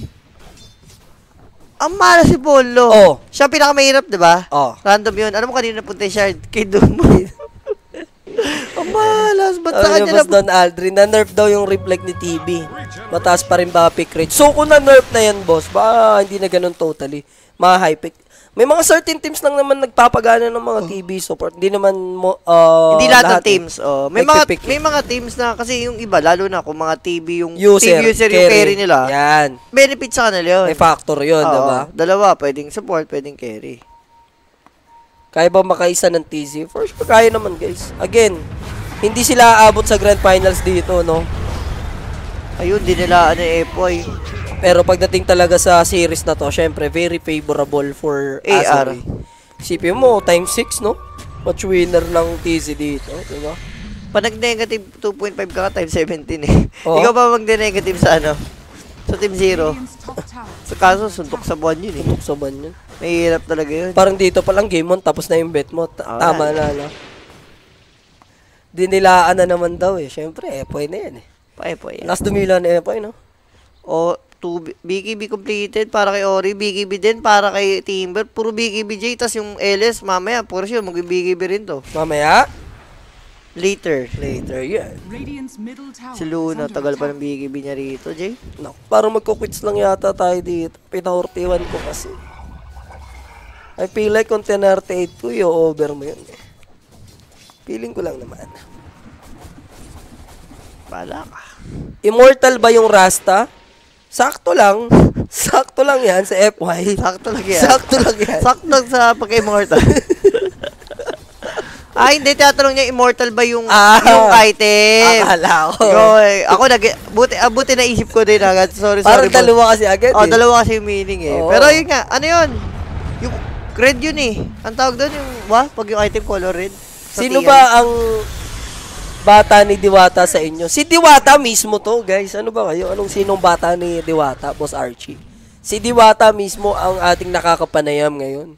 ang malas si Polo. Siya pinakamahirap, diba? Random yun. Alam mo kanina napunta yung shard? Kay Dumoy. Ang malas. Ba't sa kanya na... Don Aldrin, na-nerf daw yung reflect ni TB. Mataas pa rin ba pick rate. So kung na-nerf na yan, boss, ba hindi na ganun totally. Mga high pick. May mga certain teams lang naman nagpapagana ng mga TB support. Hindi naman hindi lahat ng teams. May mga teams na kasi yung iba lalo na kung mga TB yung user yung carry nila. Yan. Benefit sa kanila 'yun. May factor 'yun, 'di ba? Dalawa, pwedeng support, pwedeng carry. Kaya ba makaisa ng TZ? For sure, kaya naman, guys. Again, hindi sila aabot sa grand finals dito, no? Ayun, di nila Epoy. Pero pagdating talaga sa series na to, syempre, very favorable for AR. Isipin mo, times 6, no? Match winner ng TZ dito, diba? Pag nag-negative 2.5 ka, times 17 eh. Ikaw ba mag-negative sa ano? Sa Team Zero? Sa kaso, suntok sa buwan yun eh. Suntok sa buwan yun. Mahirap talaga yun. Parang dito pa lang game mo, tapos na yung bet mo. Tama na, no? Dinilaan na naman daw eh. Syempre, Epoy na yan eh. Pa-Epoy yan. Last dumila na Epoy, no? O, BKB completed para kay Ori, BKB din para kay Timber, puro BKBJ, tas yung LS mamaya, puro siya, mag-BKB rin to. Mamaya? Later, yeah. Si Luna, tagal pa ng BKB niya rito, Jay. No, parang magko-quits lang yata tayo dito. Pinahortiwan ko kasi. I feel like kung 10-38 ko, i-over mo yun eh. Feeling ko lang naman. Bala ka. Immortal ba yung Rasta? Sakto lang. Sakto lang yan sa FY. Sakto lang yan. Sakto lang yan. Sakto sa pagka-immortal. Hindi, tinatanong niya, immortal ba yung item? Akala ko. Ako, buti naisip ko din agad. Sorry. Parang dalawa kasi agad eh. Dalawa kasi yung meaning eh. Pero yun nga, ano yun? Yung red yun eh. Ang tawag doon yung, pag yung item color red. Sino ba ang bata ni Diwata sa inyo? Si Diwata mismo to, guys. Ano ba kayo? Sinong bata ni Diwata, Boss Archie? Si Diwata mismo ang ating nakakapanayam ngayon.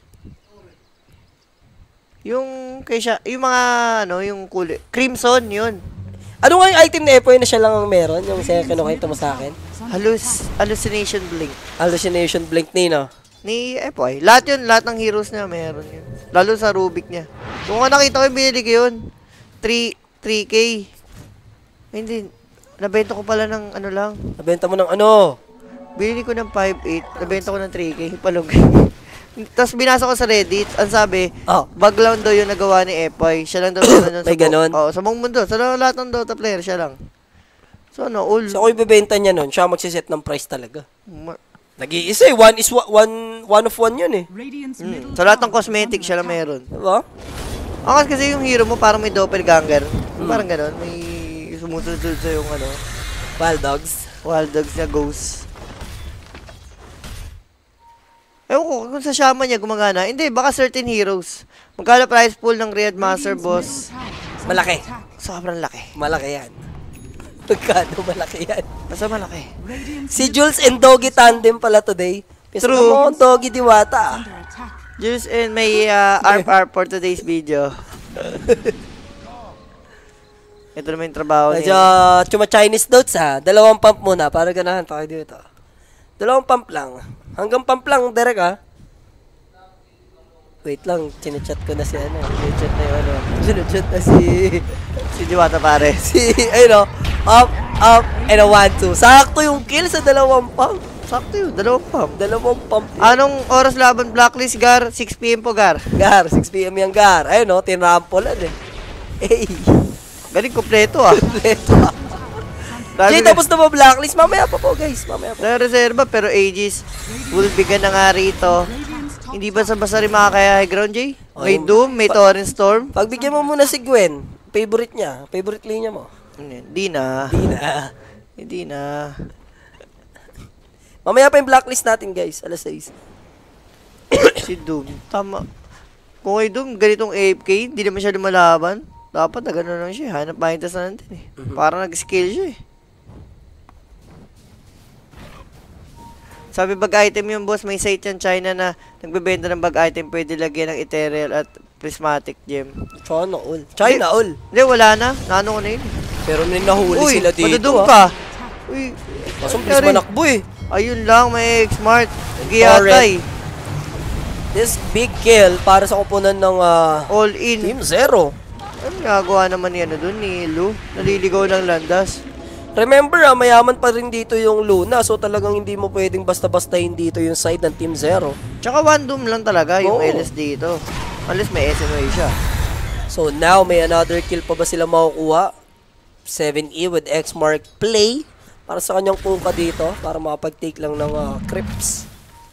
Yung yung mga yung kulay Crimson yun. Ano nga yung item na Epoy na siya lang ang meron? Yung kinukwento mo sa akin? Hallucination Blink. Hallucination Blink ni Epoy. Lahat ng heroes niya meron yun. Lalo sa Rubik niya. Kung nakita ko yung binili ko yun, 3K. Hindi, nabenta ko pala ng ano lang. Nabenta mo ng ano? Binili ko ng 5.8, nabenta ko ng 3K. Palog. Tapos binasa ko sa Reddit, ang sabi, bug lang daw yung nagawa ni Epoy. Siya lang daw meron may ganon? Sa buong mundo. Sa lahat ng Dota player, siya lang. So, all. So, kung ibibenta niya nun, siya magsiset ng price talaga. Nag-iisa eh. One of one yun eh. Sa lahat ng cosmetic, siya lang meron. Diba? Kasi yung hero mo parang may doppelganger. Parang ganon. May sumusunod sa yung Wild Dogs. Wild Dogs na ghost. Ewan ko, kung sa shaman niya gumagana. Hindi, baka certain heroes. Magkala price pool ng Riyadh Master Boss. Malaki. Sobrang laki. Malaki yan. Pagkano malaki yan. Basta malaki. Si Jules and Doggy tandem pala today. True. Mo, Doggy Diwata. Jules and may RR for today's video. Ito naman yung trabaho niya. Medyo Chinese notes ha. 2 pump muna para ganahan tayo dito. Dalawang pump lang. Hanggang pump lang, Derek, ha? Wait lang, chinachat ko na si ano. Chinachat na yung ano. Chinachat na Si Diwata pare. ayun o. Up, and a 1-2. Sakto yung kill sa dalawang pump. Sakto yun, dalawang pump. Dalawang pump. Anong oras laban Blacklist, Gar? 6 PM po, Gar. Gar, 6 PM yung Gar. Ayun o, tinrampolan eh. Hey. Galing kompleto ah. Kompleto. Jay, tapos na ba Blacklist? Mamaya pa po, guys. Mamaya pa. Na-reserva pero Aegis will bigyan na nga rito. Hindi ba sa basa rin makakaya high ground, Jay? May Doom, may Torrent Storm. Pagbigyan mo muna si Gwen. Favorite niya. Favorite linya mo. Hindi na. Hindi na. Hindi na. Mamaya pa yung Blacklist natin, guys. Alas 6. Si Doom. Tama. Kung kay Doom, ganitong AFK, hindi naman siya lumalaban. Dapat na gano'n lang siya. Hanap pahintas na natin eh. Parang nag-skill siya eh. Sabi bag item yung boss, may site yan China na nagbebenta ng bag item, pwede lagyan ng ethereal at prismatic gem. China all. China all. Hindi, wala na. Nano ko na yun. Pero may nahuli Uy, sila dito. madudum ka. Uy, Masong bilis manakbo eh. ayun lang, may smart. Giyatay. This big kill para sa koponan ng All in. Team Zero. Ano nagawa naman ni ano dun, ni Lu? Naliligaw ng landas. Remember, mayaman pa rin dito yung Luna. So talagang hindi mo pwedeng basta-bastahin dito yung side ng Team Zero. Tsaka one doom lang talaga yung Oo. LS dito. Unless may SMA siya. So now, may another kill pa ba sila makukuha? 7E with X-Mark play. Para sa kanyang puka dito. Para makapag-take lang ng creeps.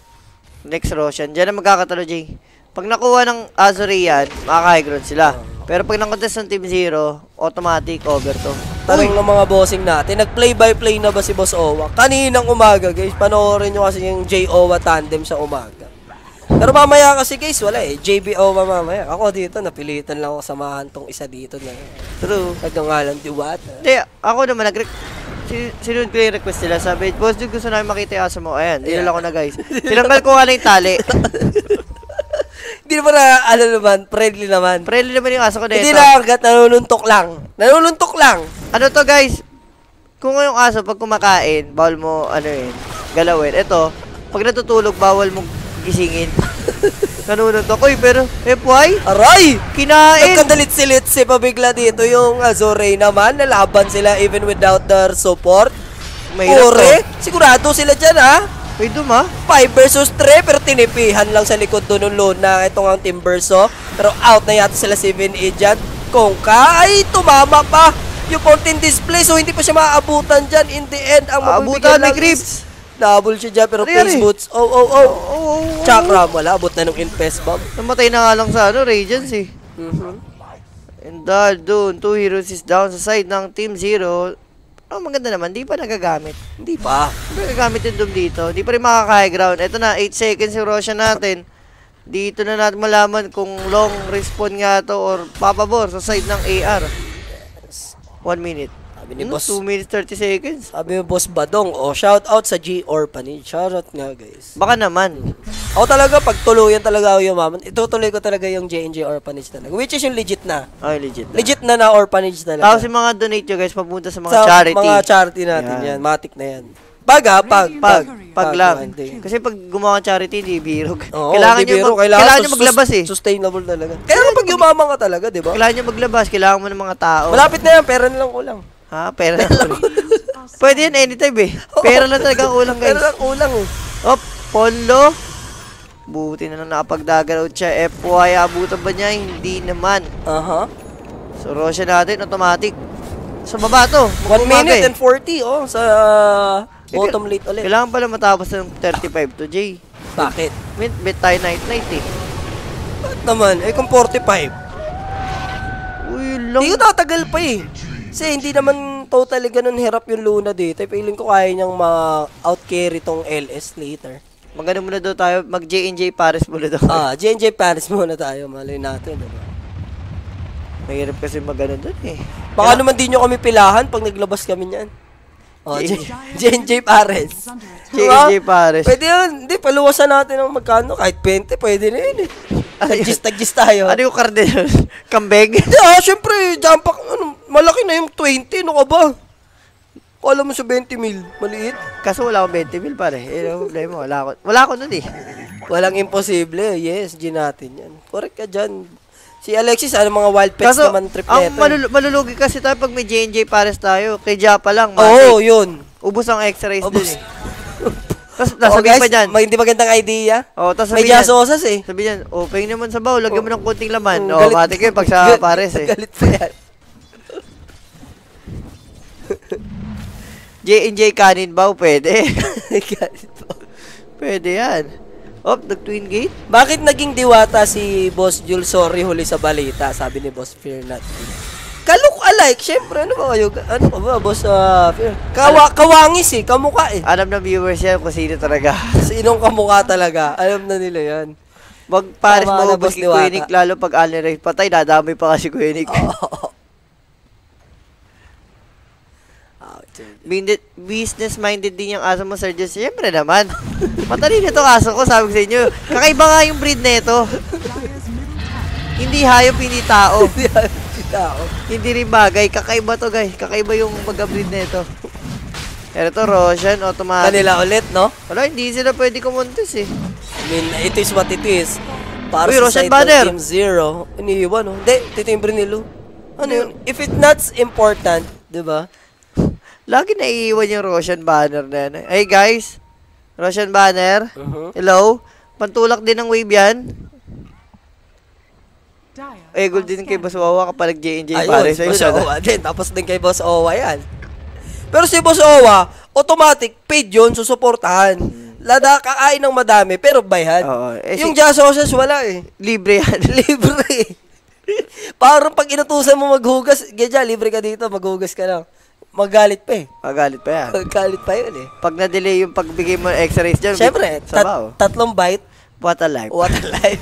Next Roshan. Diyan na magkakatalo, Jay. Pag nakuha ng Azure yan, makaka-high ground sila. Pero pag nakontest ng Team Zero, automatic over to. Tanong ng mga bossing natin, nag-play-by-play na ba si Boss Owa? Kaninang umaga, guys. Panoorin nyo kasi yung J-Owa tandem sa umaga. Pero mamaya kasi, guys, wala eh. JB Owa mamaya. Ako dito, napilitan lang ako samahan tong isa dito na True. nagngangalang Diwata. Hindi, ako naman sinunod ko yung request nila. Sabi, boss, dude, gusto namin makita yung aso mo. Ayan, dinala ko na, guys. Tinanggal ko nga lang yung tali. Hindi naman na, ano naman, friendly naman. Friendly naman yung aso ko na Hindi ito. lang, agad nanununtok lang. Nanununtok lang. Ano to, guys? Kung yung aso, pag kumakain, bawal mo, galawin. Ito, pag natutulog, bawal mo gisingin. Nanununtok. Uy, pero, FY? Aray! Kinain! Nagkadalit-silit si pabigla dito yung Azure naman. Nalaban sila even without their support. Mahirap Ore, to. sigurado sila dyan ha. Uy, dum ha? 5 versus 3 pero tinipihan lang sa likod doon ng Luna. Ito nga ang Timberso. Pero out na yata sila 7A dyan. Kongka ay tumama pa yung fountain display. So hindi pa siya maaabutan dyan. In the end, ang Aabutan, mabibigyan may lang creeps. is double siya dyan. Pero Ano yan face eh? boots. Oo. Chakra, wala. Abot na nung infest bomb. Namatay na nga lang sa Radiance eh. And doon, 2 heroes is down sa side ng Team Zero. Oh, maganda naman, di pa nagagamit. Hindi pa. Di pa nagagamit yung Doom dito. Di pa rin makaka-high ground. Ito na, 8 seconds yung Roshan natin. Dito na natin malaman kung long respawn nga to or papabor sa side ng AR. 1 minute. Sabi ni Boss. 2 minutes 30 seconds. Sabi mo, Boss Badong. Shout out sa G Orphanage. Shout out nga, guys. Baka naman. Ako talaga, pag tuluyan talaga ako yung maman, itutuloy ko talaga yung J&J Orphanage talaga. Which is yung legit na. Ay, legit. Legit na orphanage talaga. Tapos yung mga donate nyo guys, papunta sa mga Sa charity. mga charity natin Yan. yan. Matik na yan. Pag lang. hindi. Kasi pag gumawa ng charity, hindi birog. Oo, kailangan hindi biro. nyo, kailangan nyo maglabas eh. Sustainable talaga. Kaya pag yumaman ka talaga, di ba? Kailangan nyo maglabas, kailangan mo ng mga tao. Malapit na yan, pera na lang kulang. Ha? Pera lang. Pwede yan anytime eh. Pera lang talaga ang ulang guys. Pera lang kulang eh. Op, Ponlo. Buti na lang nakapagdagalaw siya. FY, abutan ba niya? Hindi naman. Aha. So, Roshan natin, automatic. Sa baba to. 1 minute and 40, sa bottom late ulit. Kailangan pala matapos ng 35 to Jay. Bakit? Bet tayo night eh. Ba't naman? Kung 45. Uy, lang. Hindi ko tatagal pa eh. Kasi hindi naman totally ganun hirap yung Luna dito. Feeling ko kaya niyang ma-out-carry tong LS later. Magano muna daw tayo, mag-J&J Paris muna daw. J&J Paris muna tayo. Malay natin. Diba? Mahirap kasi magano doon eh. Baka naman di nyo kami pilahan pag naglabas kami niyan. J&J Paris. J&J Paris. Pwede yun. Hindi, paluwasan natin ng magkano. Kahit 20, pwede na yun eh. Tag-gis tayo. Ano yung cardinal? Kambeg? Hindi syempre, jump pack, malaki na yung 20, ano ka ba? Kala mo sa 20 mil, maliit. Kaso wala akong 20 mil pare. Yung problema, wala ako nun eh. Walang imposible. Yes, G natin yan. Correct ka dyan. Si Alexis, ano mga wild pets Kaso, naman trip ang neto. malulugi kasi tayo pag may J&J Pares tayo. Kay Japa lang. Oo, yun. Ubus ang x-rays dun Ubus. eh. Tapos Oh, nasabi guys, pa dyan. may hindi magandang idea. Oh, tapos May sabi niyan, jasosas eh. sabi niyan, pahing naman sa baw, lagyan mo ng konting laman. Galit- Matik yun pag sa Pares eh. Galit pa yan. J&J kanin baw, pwede. Galit pa. Pwede yan. Nag-twin gate? Bakit naging diwata si Boss Jules Sorry huli sa balita? Sabi ni Boss Fear Not. Kalok alike, syempre. Ano ba kayo? Ano ka ba, Boss Fear? Kawangis eh, kamukha eh. Alam ng viewers yan kung sino talaga. Sinong kamukha talaga? Alam na nila yan. Wag Pares Tama na, maubos Boss kay Diwata. Kuinik, lalo pag Allen Ray patay, dadamay pa kasi Kuinik. Business-minded din yung aso mo, Sir Jess. Siyempre naman. Matalino itong aso ko, sabi ko sa inyo. Kakaiba nga yung breed na ito. Hindi hayop, hindi tao. Hindi rin bagay. Kakaiba to, guys. Kakaiba yung pagka-breed na ito. Pero ito, Roshan, automatic. Kanila ulit, no? Wala, hindi sila pwede kumontes eh. I mean, it is what it is. Para Uy, sa Roshan side Banner. ng Team Zero, iniiwan, no? Hindi, titimbre ni Lu. Ano yun? If it's not important, di ba? Lagi naiiwan yung Roshan Banner na yan. Hey guys, Roshan Banner, hello? Pantulak din ng wave yan. Gold din kay Boss Wawa kapag J&J Pares. Boss Owa din. Tapos din kay Boss Owa yan. Pero si Boss Owa, automatic, paid yun, susuportahan. Lada, kakain ng madami, pero bayhan. Oo. Yung Jasosas, wala eh. Libre yan. Libre. Parang pag inutusan mo maghugas, Gedya, libre ka dito, maghugas ka lang. Magalit pa eh. Magalit pa yan. Magalit pa yun eh. Pag na-delay yung pagbigay mo ng x-rays dyan, Siyempre, sabaw. tatlong bite, What a life. what a life.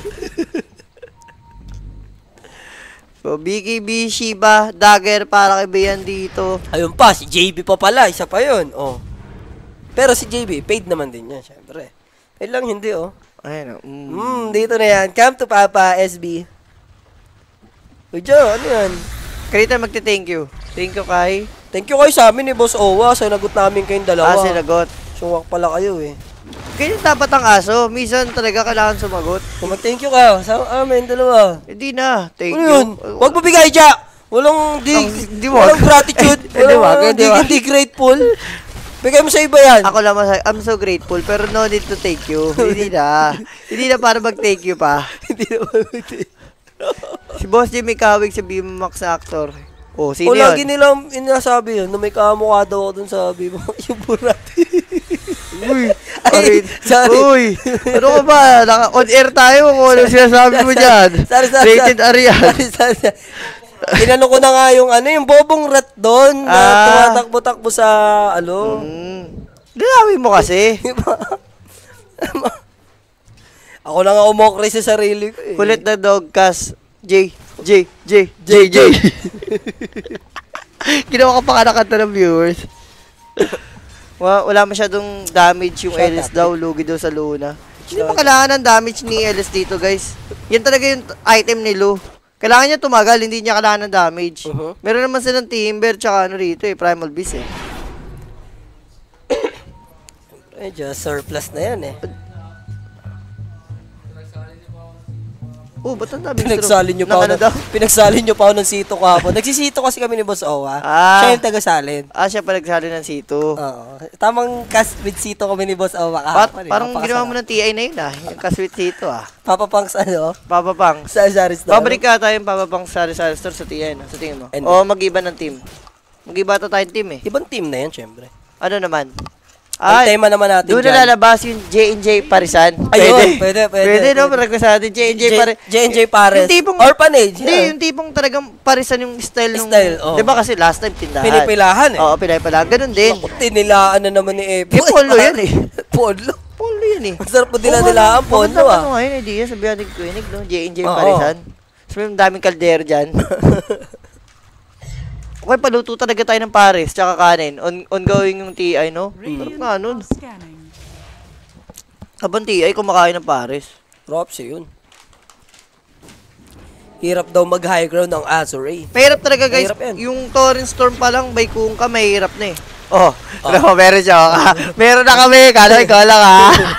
So, BKB, Shiba, Dagger, para kay Bayan dito. Ayun pa, si JB pa pala, isa pa yun. Oh. Pero si JB, paid naman din yan, siyempre. Paid lang hindi, oh. Ayun, Dito na yan. Come to Papa, SB. Uy, Joe, ano yan? Krita, magte-thank you. Thank you, Kai. Thank you kayo sa amin ni Boss Owa. Sinagot namin kayong dalawa. Sinagot. Suwak pala kayo eh. Ganyan dapat ang aso. Minsan talaga kailangan sumagot. Kung mag-thank you ka sa amin, dalawa. Hindi na. Thank Ano you. yun? Huwag mo bigay, Jack! Walang Di walang gratitude. Di wag. Hindi grateful. Bigay mo sa iba yan. Ako lang I'm so grateful pero no need to thank you. Hindi na. Hindi na para mag-thank you pa. Hindi naman mag-thank. Si Boss Jimmy Kawig sa Bimax Actor. Oh, O sino lagi yun? nilang inasabi yun na may kamukha daw ako dun sa Bibo. Yung burati. Uy, Ay, sorry. Uy, ano ka ba? On-air tayo kung ano sinasabi mo dyan. Sorry. Rated Arian. Sorry. Inano ko na nga yung yung bobong rat doon na tumatakbo-takbo sa Dalawin mo kasi. Ako na nga umokray sa sarili ko eh. Kulit na dogcast. J. Ginawa ka pa ka nakanta ng viewers. Wala masyadong damage yung Ellis daw. Lugi daw sa Luna. Hindi pa kailangan ng damage ni Ellis dito, guys. Yan talaga yung item ni Lu. Kailangan niya tumagal, hindi niya kailangan ng damage. Meron naman silang Timber, tsaka rito Primal Beast eh. Medyo surplus na yan eh. Ba't ang daming Pinagsalin nyo pa ako. Pinagsalin nyo pa ako ng sito kahapon. Nagsisito kasi kami ni Boss Owa. Siya yung taga-salin. Siya pa nagsali ng sito. Oo. Tamang cast with sito kami ni Boss Owa kahapon. Parang ginawa mo ng TI na yun yung kasweet sito Papa Punks Papa Punks. Sa Zaris Store. Babalik ka tayo yung Papa Punks sa Zaris Store sa TI sa tingin mo. Mag-iba ng team. Mag-iba ito tayong team eh. Ibang team na yan, syempre. Ano naman? Ang tema naman natin doon na lalabas yung J&J Parisan. Pwede. Pwede no? Parang sa atin, J&J Pares. Yung tipong, orphanage. Hindi, yung tipong talagang Parisan yung style nung... oh. Diba kasi last time tindahan. Pinipilahan eh. Oo, pinipilahan. Ganun din. Tinilaan na naman ni Epo. Polo yan eh. Polo yan eh. Masarap po nila-nilaan Polo Ano ngayon, idea sa Bionic Clinic, no? J&J Parisan. Sabi yung daming kaldero dyan. Okay, paluto talaga tayo ng pares, tsaka kanin. Ongoing yung TI, no? Sarap nga nun. Habang TI, kumakain ng pares. Props yun. Hirap daw mag-high ground ng Azure. Mahirap talaga, guys. Mahirap yan. Yung Torrent Storm pa lang, by kung ka, mahirap na eh. Oh, meron siya. Meron na kami. Kala ikaw lang, ha?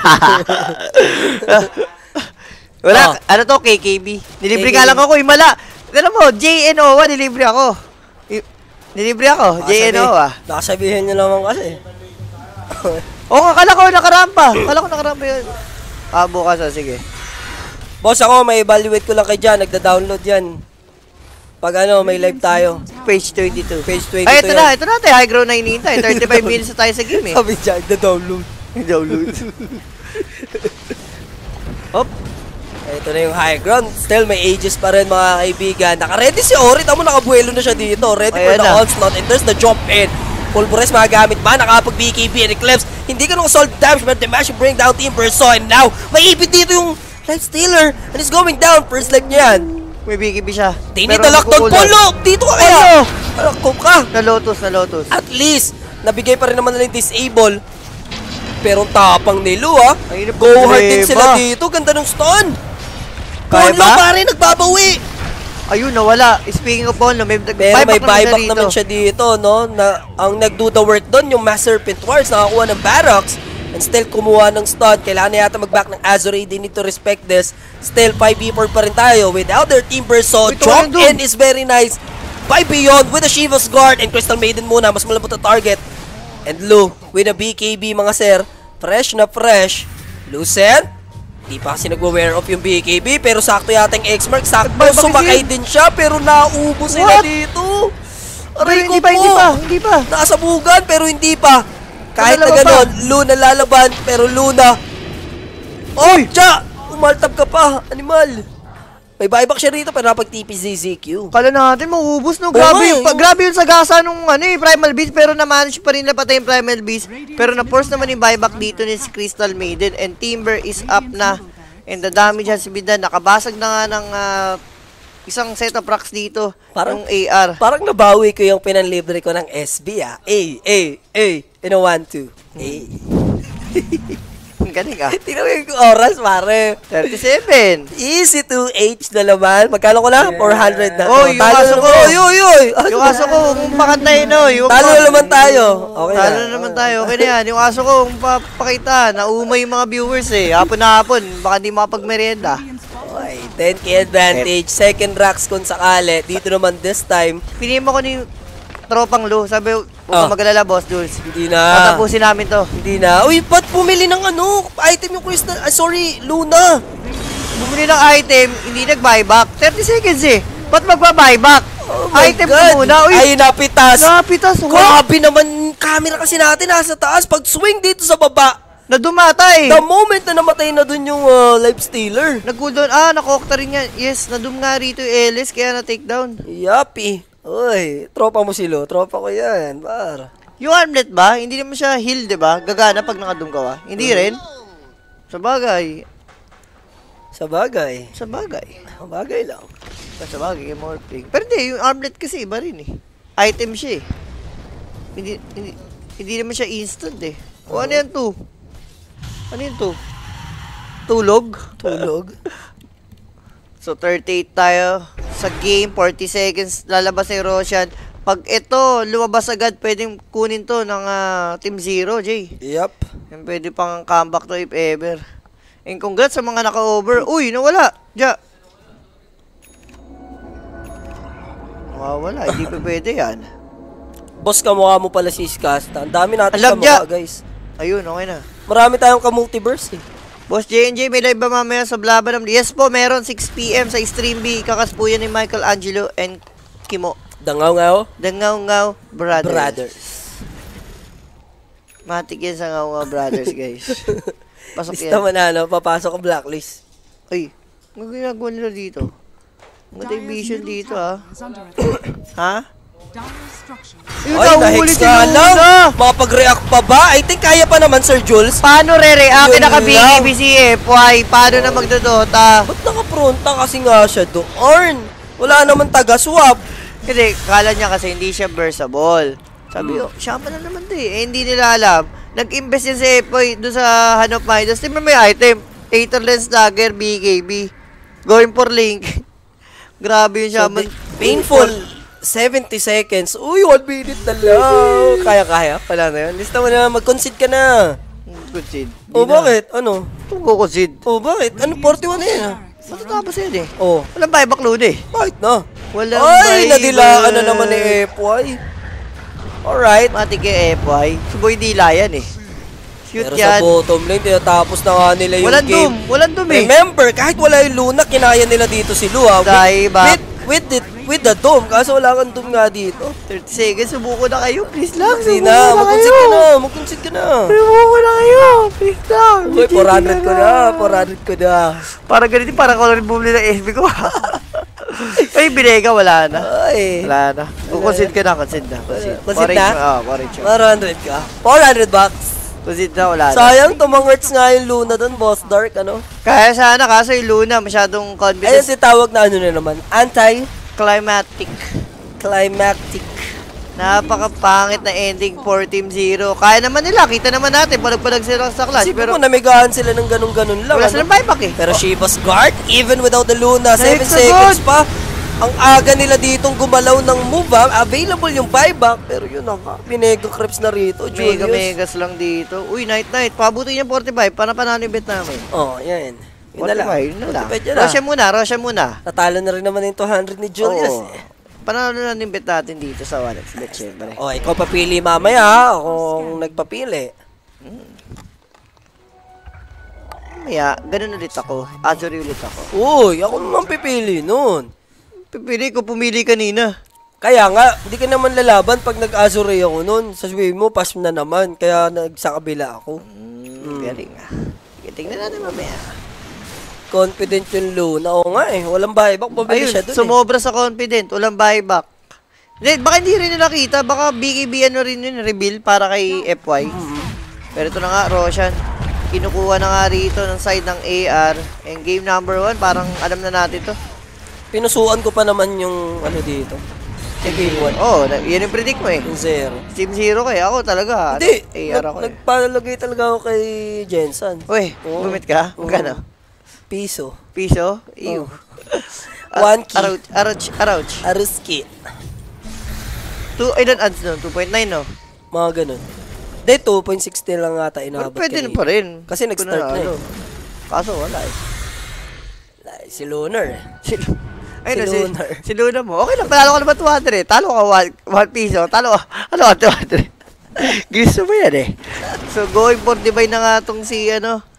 Wala. Ano to? KKB. Nilibre ka lang ako. Himala. Alam mo, JNO1, nilibre ako. Nilibre ako. JNO1. Nakasabihin nyo naman kasi. Akala ko nakarampa. Yun. Bukas, sige. Boss, ako, may evaluate ko lang kay Jan. Nagda-download yan. Pag may live tayo. Page 22. Page 22 Ay, ito na tayo. High ground na hinihintay. 35 minutes na tayo sa game, eh. Sabi Jan, nagda-download. Hop. Ito na yung high ground. Still, may ages pa rin, mga kaibigan. Naka-ready si Ori. Tamo, nakabuelo na siya dito. Ready for the onslaught. And there's the jump in. Pulverize magagamit ba? Nakapag-BKB and Eclipse. Hindi ka nung solve damage, but the match bring down Team Verso. And now, may ipit dito yung Lifestealer. And it's going down. First leg niya yan. May BKB siya. Tinit na lockdown. Polo! Dito ka kaya! Alakop ka! Na Lotus. At least, nabigay pa rin naman na yung disable. Pero tapang ni Lu, ha? Go hard din sila dito. Ganda ng stun. Kaya Polo pa rin, nagbabawi. Ayun, nawala. Speaking of Polo, may buyback naman siya dito, no? Ang nagdo the work doon, yung Master Serpent Wars, nakakuha ng Barracks. And still kumuha ng stun. Kailangan na yata mag-back ng Azure. They need to respect this. Still 5v4 pa rin tayo without their team Verso. Drop in is very nice by Beyond with a Shiva's Guard and Crystal Maiden muna. Mas malapot na target. And Lu with a BKB, mga sir. Fresh na fresh. Lucent. Di pa kasi nagwa-wear off yung BKB. Pero sakto yata yung X-Mark. Sakto sumakay din siya. Pero naubos sila dito. Aray ko po. Hindi pa. Nakasabugan pero hindi pa. Kahit na gano'n, Luna lalaban, pero Luna. Oh, Cha! Umaltab ka pa, animal. May buyback siya rito, pero napag-TP ZZQ. Kala natin, maubos, no? Grabe yung sagasa nung Primal Beast, pero na-manage pa rin na patay yung Primal Beast. Pero na-force naman yung buyback dito ni Crystal Maiden, and Timber is up na. And the damage has been done. Nakabasag na nga ng isang set of rocks dito, parang yung AR. Parang nabawi ko yung pinanlibre ko ng SB, ah. In a 1-2. Galing, ah. Tingnan mo yung oras, pare. 37. Easy to H na laman. Magkano ko lang? 400 na. Oh, yung aso ko. Yung aso ko, kung pakantayin, no. Talo na naman tayo. Okay na. Talo na naman tayo. Okay na yan. Yung aso ko, kung papakita, naumay yung mga viewers, eh. Hapon na hapon. Baka di makapagmerienda. Okay, 10k advantage. Second racks kung sakali. Dito naman this time. Pinimo ko ni tropang Lu. Sabi, huwag ka mag-alala, Boss Jules. Hindi na. Tatapusin namin to. Hindi na. Uy, ba't bumili ng item yung Crystal? Luna. Bumili ng item, hindi nag-buyback. 30 seconds eh. Ba't magpa-buyback? Oh my item God. muna. Uy, ay, napitas. Grabe naman. Camera kasi natin nasa taas. Pag swing dito sa baba. Nadumatay. The moment na namatay na dun yung Lifestealer. Nag-cooldown. Nakokta rin yan. Yes, nadum nga rito yung LS, kaya na-takedown. Yuppie. Uy, tropa mo si Lu. Tropa ko yan, par. Yung armlet ba? Hindi naman siya heal, diba? Gagana pag nakadum ka ba? Hindi rin. Sa bagay. Sa bagay. Sa bagay. Bagay lang. Sa bagay, more ping. Pero hindi, yung armlet kasi iba rin eh. Item siya eh. Hindi naman siya instant eh. O ano yan to? Ano yun to? Tulog? So 38 tayo sa game, 40 seconds, lalabas na yung Roshan. Pag ito, lumabas agad, pwedeng kunin to ng Team Zero, Jay. Yup. Yung pwede pang comeback to if ever. And congrats sa mga naka-over. Uy, nawala. Ja. Nawawala, hindi pa pwede yan. Boss, kamukha mo pala si Skasta. Ang dami natin kamukha, guys. Ayun, okay na. Marami tayong ka-multiverse eh. Boss J&J, may live ba mamaya sa Blabanam? Yes po, meron 6 PM sa Stream B. Kakas po yan ni Michael Angelo and Kimo. Dangaw-ngaw? Dangaw-ngaw Brothers. Brothers. Matik yan sa Ngaw-Ngaw Brothers, guys. Pasok yan. Lista mo na, papasok ko blacklist. Ay, ang ginagawa nila dito? Ang ganda yung vision dito, ha? Ha? Ay, na-hex nga lang. Makapag-react pa ba? I think kaya pa naman, Sir Jules. Paano re-react? Naka-BKBCF. Why? Paano na magdodota? Ba't nakapronta kasi nga siya doon? Wala naman taga-swap. Kasi, kala niya kasi hindi siya versable. Sabi ko, siya pa na naman hindi nila alam. Nag-invest yan si Epoy doon sa Hanop Midas. Tingnan mo yung item. Aether Lens Dagger, BKB. Going for Link. Grabe yun siya. So, painful 70 seconds. Uy, 1 minute na lang. Kaya. Wala na yun. Lista mo na, mag-concede ka na. Concede. Bakit? Ano? Ito concede. Bakit? Ano, 41 na yun ah. Matatapos yan eh. Oh. Walang buyback load eh. Bakit na? Walang Ay, buyback. nadilaan na naman ni FY. Alright. Matik yung FY. Si Boy Dila yan eh. Shoot Pero yan. sa bottom lane, tinatapos na nga nila yung Walang game. Walang doom eh. Remember, kahit wala yung Luna, kinaya nila dito si Lu ha. With the dome, kaso wala kang dome nga dito. 30 seconds, subuko na kayo. Please lang, Kasi subuko na, na kayo. mag-concede ka na. Subuko na kayo. Please lang. Uy, 400 ko na. Parang ganito, parang ko rin bumili ng SB ko. Ay, binega, wala na. Ay. Wala na. Concede ka na, concede na. Concede na? Oo, orange. 400 ka. 400 bucks. Concede na, wala na. Sayang, tumang-hurts nga yung Luna doon, Boss Dark, ano? Kaya sana, kaso yung Luna, masyadong Ayun confident. si tawag na ano na naman, Climatic. Climactic. Napakapangit na ending for Team Zero. Kaya naman nila, kita naman natin, palag-palag sila sa clash. Kasi Pero mo, namigahan sila ng ganun-ganun lang. wala ano? silang buyback eh. Pero Shiva's guard, even without the Luna, 7 Next seconds agad. pa. Ang aga nila ditong gumalaw ng move, ha? Available yung buyback. Pero yun na nga, Mega Creeps na rito, Julius. Megas lang dito. Uy, night. Pabuti niya 45, para panalo yung bet namin. Oh, yan. Yun na lang. 45, yun na lang. 45 yun na. Roshan muna. Natalo na rin naman yung 200 ni Julius. Oo. Panalo na yung bet natin dito sa Walex Bet, syempre. Oh, ikaw papili mamaya, ha? Kung nagpapili. Maya, ganun ulit ako. Azuri ulit ako. Uy, ako naman pipili nun. Pipili ko, pumili kanina. Kaya nga, hindi ka naman lalaban pag nag-azure ako nun. Sasabihin mo, pass na naman. Kaya sa kabila ako. Galing ah. Sige, tingnan natin mamaya. Confident yung Luna. Oo nga eh, walang buyback. Pabili Ayun, siya dun sumobra sa confident. Walang buyback. Baka hindi rin nila kita. Baka BKB ano rin yun, reveal para kay FY. Pero ito na nga, Roshan. Kinukuha na nga rito ng side ng AR. And game number 1, parang alam na natin to. Pinusuan ko pa naman yung ano dito. Yung game 1. Oo, yan yung predict mo eh. Yung 0. Team 0 kay ako talaga. Hindi, AR ako eh. nagpalagay talaga ako kay Jensen. Uy, Oo. gumit ka? Oo. Magkano? Piso. Piso? Ew. 1 key. Arouch. Aruski. Ilan ads nun? 2.9 no? Mga ganun. Hindi, 2.16 lang ata Pero inabot pwede na kanina. pa rin. Kasi nag-start na eh. Kaso wala eh. Si Lunar. Ayun na, Si Lunar. si Luna mo. Okay lang, panalo ka naman 200 eh. Talo ka 1 piso. Talo ka, 200. Gusto mo yan eh. So, going for divine na nga tong si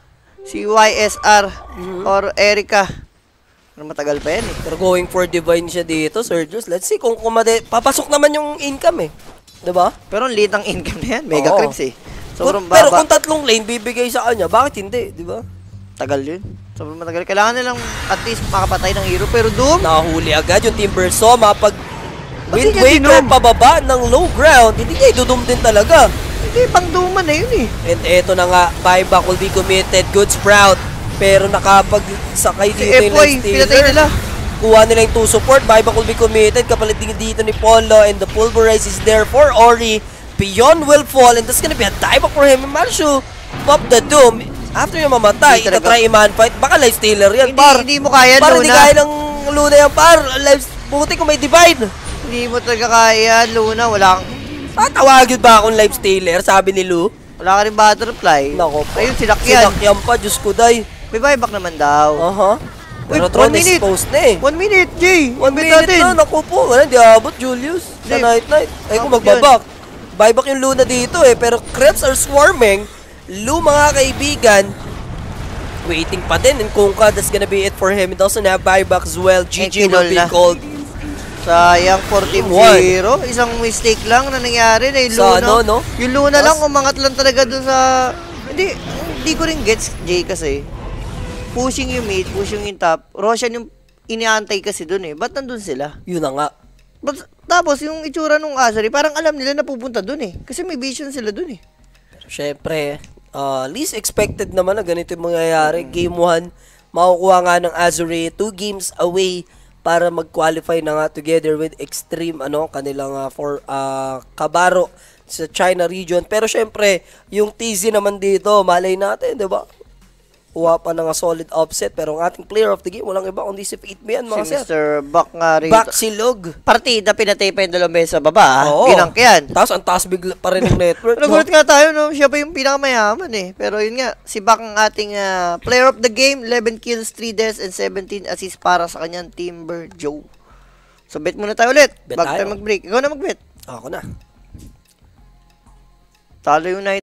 YSR or Erica. Matagal pa yan eh. Pero going for divine siya dito, Sergius. Let's see kung papasok naman yung income eh. Diba? Pero ang liit ang income na yan. Mega Oo. creeps eh. Sobrang Pero baba. kung tatlong lane bibigay sa kanya, bakit hindi? Diba? Tagal yun. Sobrang matagal. Kailangan nilang at least makapatay ng hero. Pero Doom, Nakahuli agad yung Team Berso, mapag Ba't Wind hindi niya Waker dinom? pababa ng low ground, hindi niya idudum din talaga. hindi, pang Dooman na yun eh. And eto na nga, buyback will be committed. Good Sprout. Pero nakapagsakay Si dito yung FY, Life pinatay Stealer. nila. Kuha nila yung 2 support. Buyback will be committed. Kapalit din dito ni Polo. And the Pulverize is there for Ori. Beyond will fall. And that's gonna be a dieback for him. Marshu, pop the Doom. After yung mamatay, Hindi talaga. itatry i-man fight. Baka Life Stealer yan, par. Hindi mo kaya, Par, hindi Luna. kaya ng Luna yan, par. Buti kung may divide. Hindi mo talaga kaya, Luna. Wala kang, Tatawagin ba akong Life Stealer? Sabi ni Lu. wala ka rin butterfly. Nako po. Ayun, sinakyan. Sinakyan pa, Diyos ko, day. May buyback naman daw. Aha. Pero Uy, Tron 1 minute. exposed na eh. 1 minute, Jay. 1 minute na, naku po. Wala, di abot, Julius. Sa Hindi. night. Ay, kung Abot magbabak. Buyback yung Luna dito eh. Pero creeps are swarming. Lu, mga kaibigan, waiting pa din. And Kunkka, that's gonna be it for him. It doesn't have buyback as well. GG will kinol be na. called. Sayang, 14-0. Isang mistake lang na nangyari na yung Sa Luna. ano, no? Yung Luna lang, umangat lang talaga dun sa... Hindi ko rin gets, Jay, kasi. Pushing yung mid, pushing yung top. Roshan yung iniantay kasi dun eh. Ba't nandun sila? Yun na nga. Tapos, yung itsura nung Azari, parang alam nila na pupunta dun eh. Kasi may vision sila dun eh. Siyempre, least expected naman na ganito yung mangyayari. Game 1, makukuha nga ng Azure 2 games away para mag-qualify na nga together with Extreme, kanilang Kabaro sa China region. Pero syempre, yung TZ naman dito, malay natin, di ba? Kuha pa ng solid offset. Pero ang ating player of the game, walang iba kundi si Fateman, mga Si sir. Mr. Buck nga rito. Back silog. Partida, pinatay pa yung dalawang beses sa baba. Oo. Ginangkyan. Tapos ang taas bigla pa rin ng network. Nagulat nga tayo, no? Siya pa yung pinakamayaman eh. Pero yun nga, si Buck ang ating player of the game. 11 kills, 3 deaths, and 17 assists para sa kanyang Timber Joe. So, bet muna tayo ulit. Bet Bago tayo. tayo mag-break. Ikaw na mag-bet. Ako na. Talo yung night.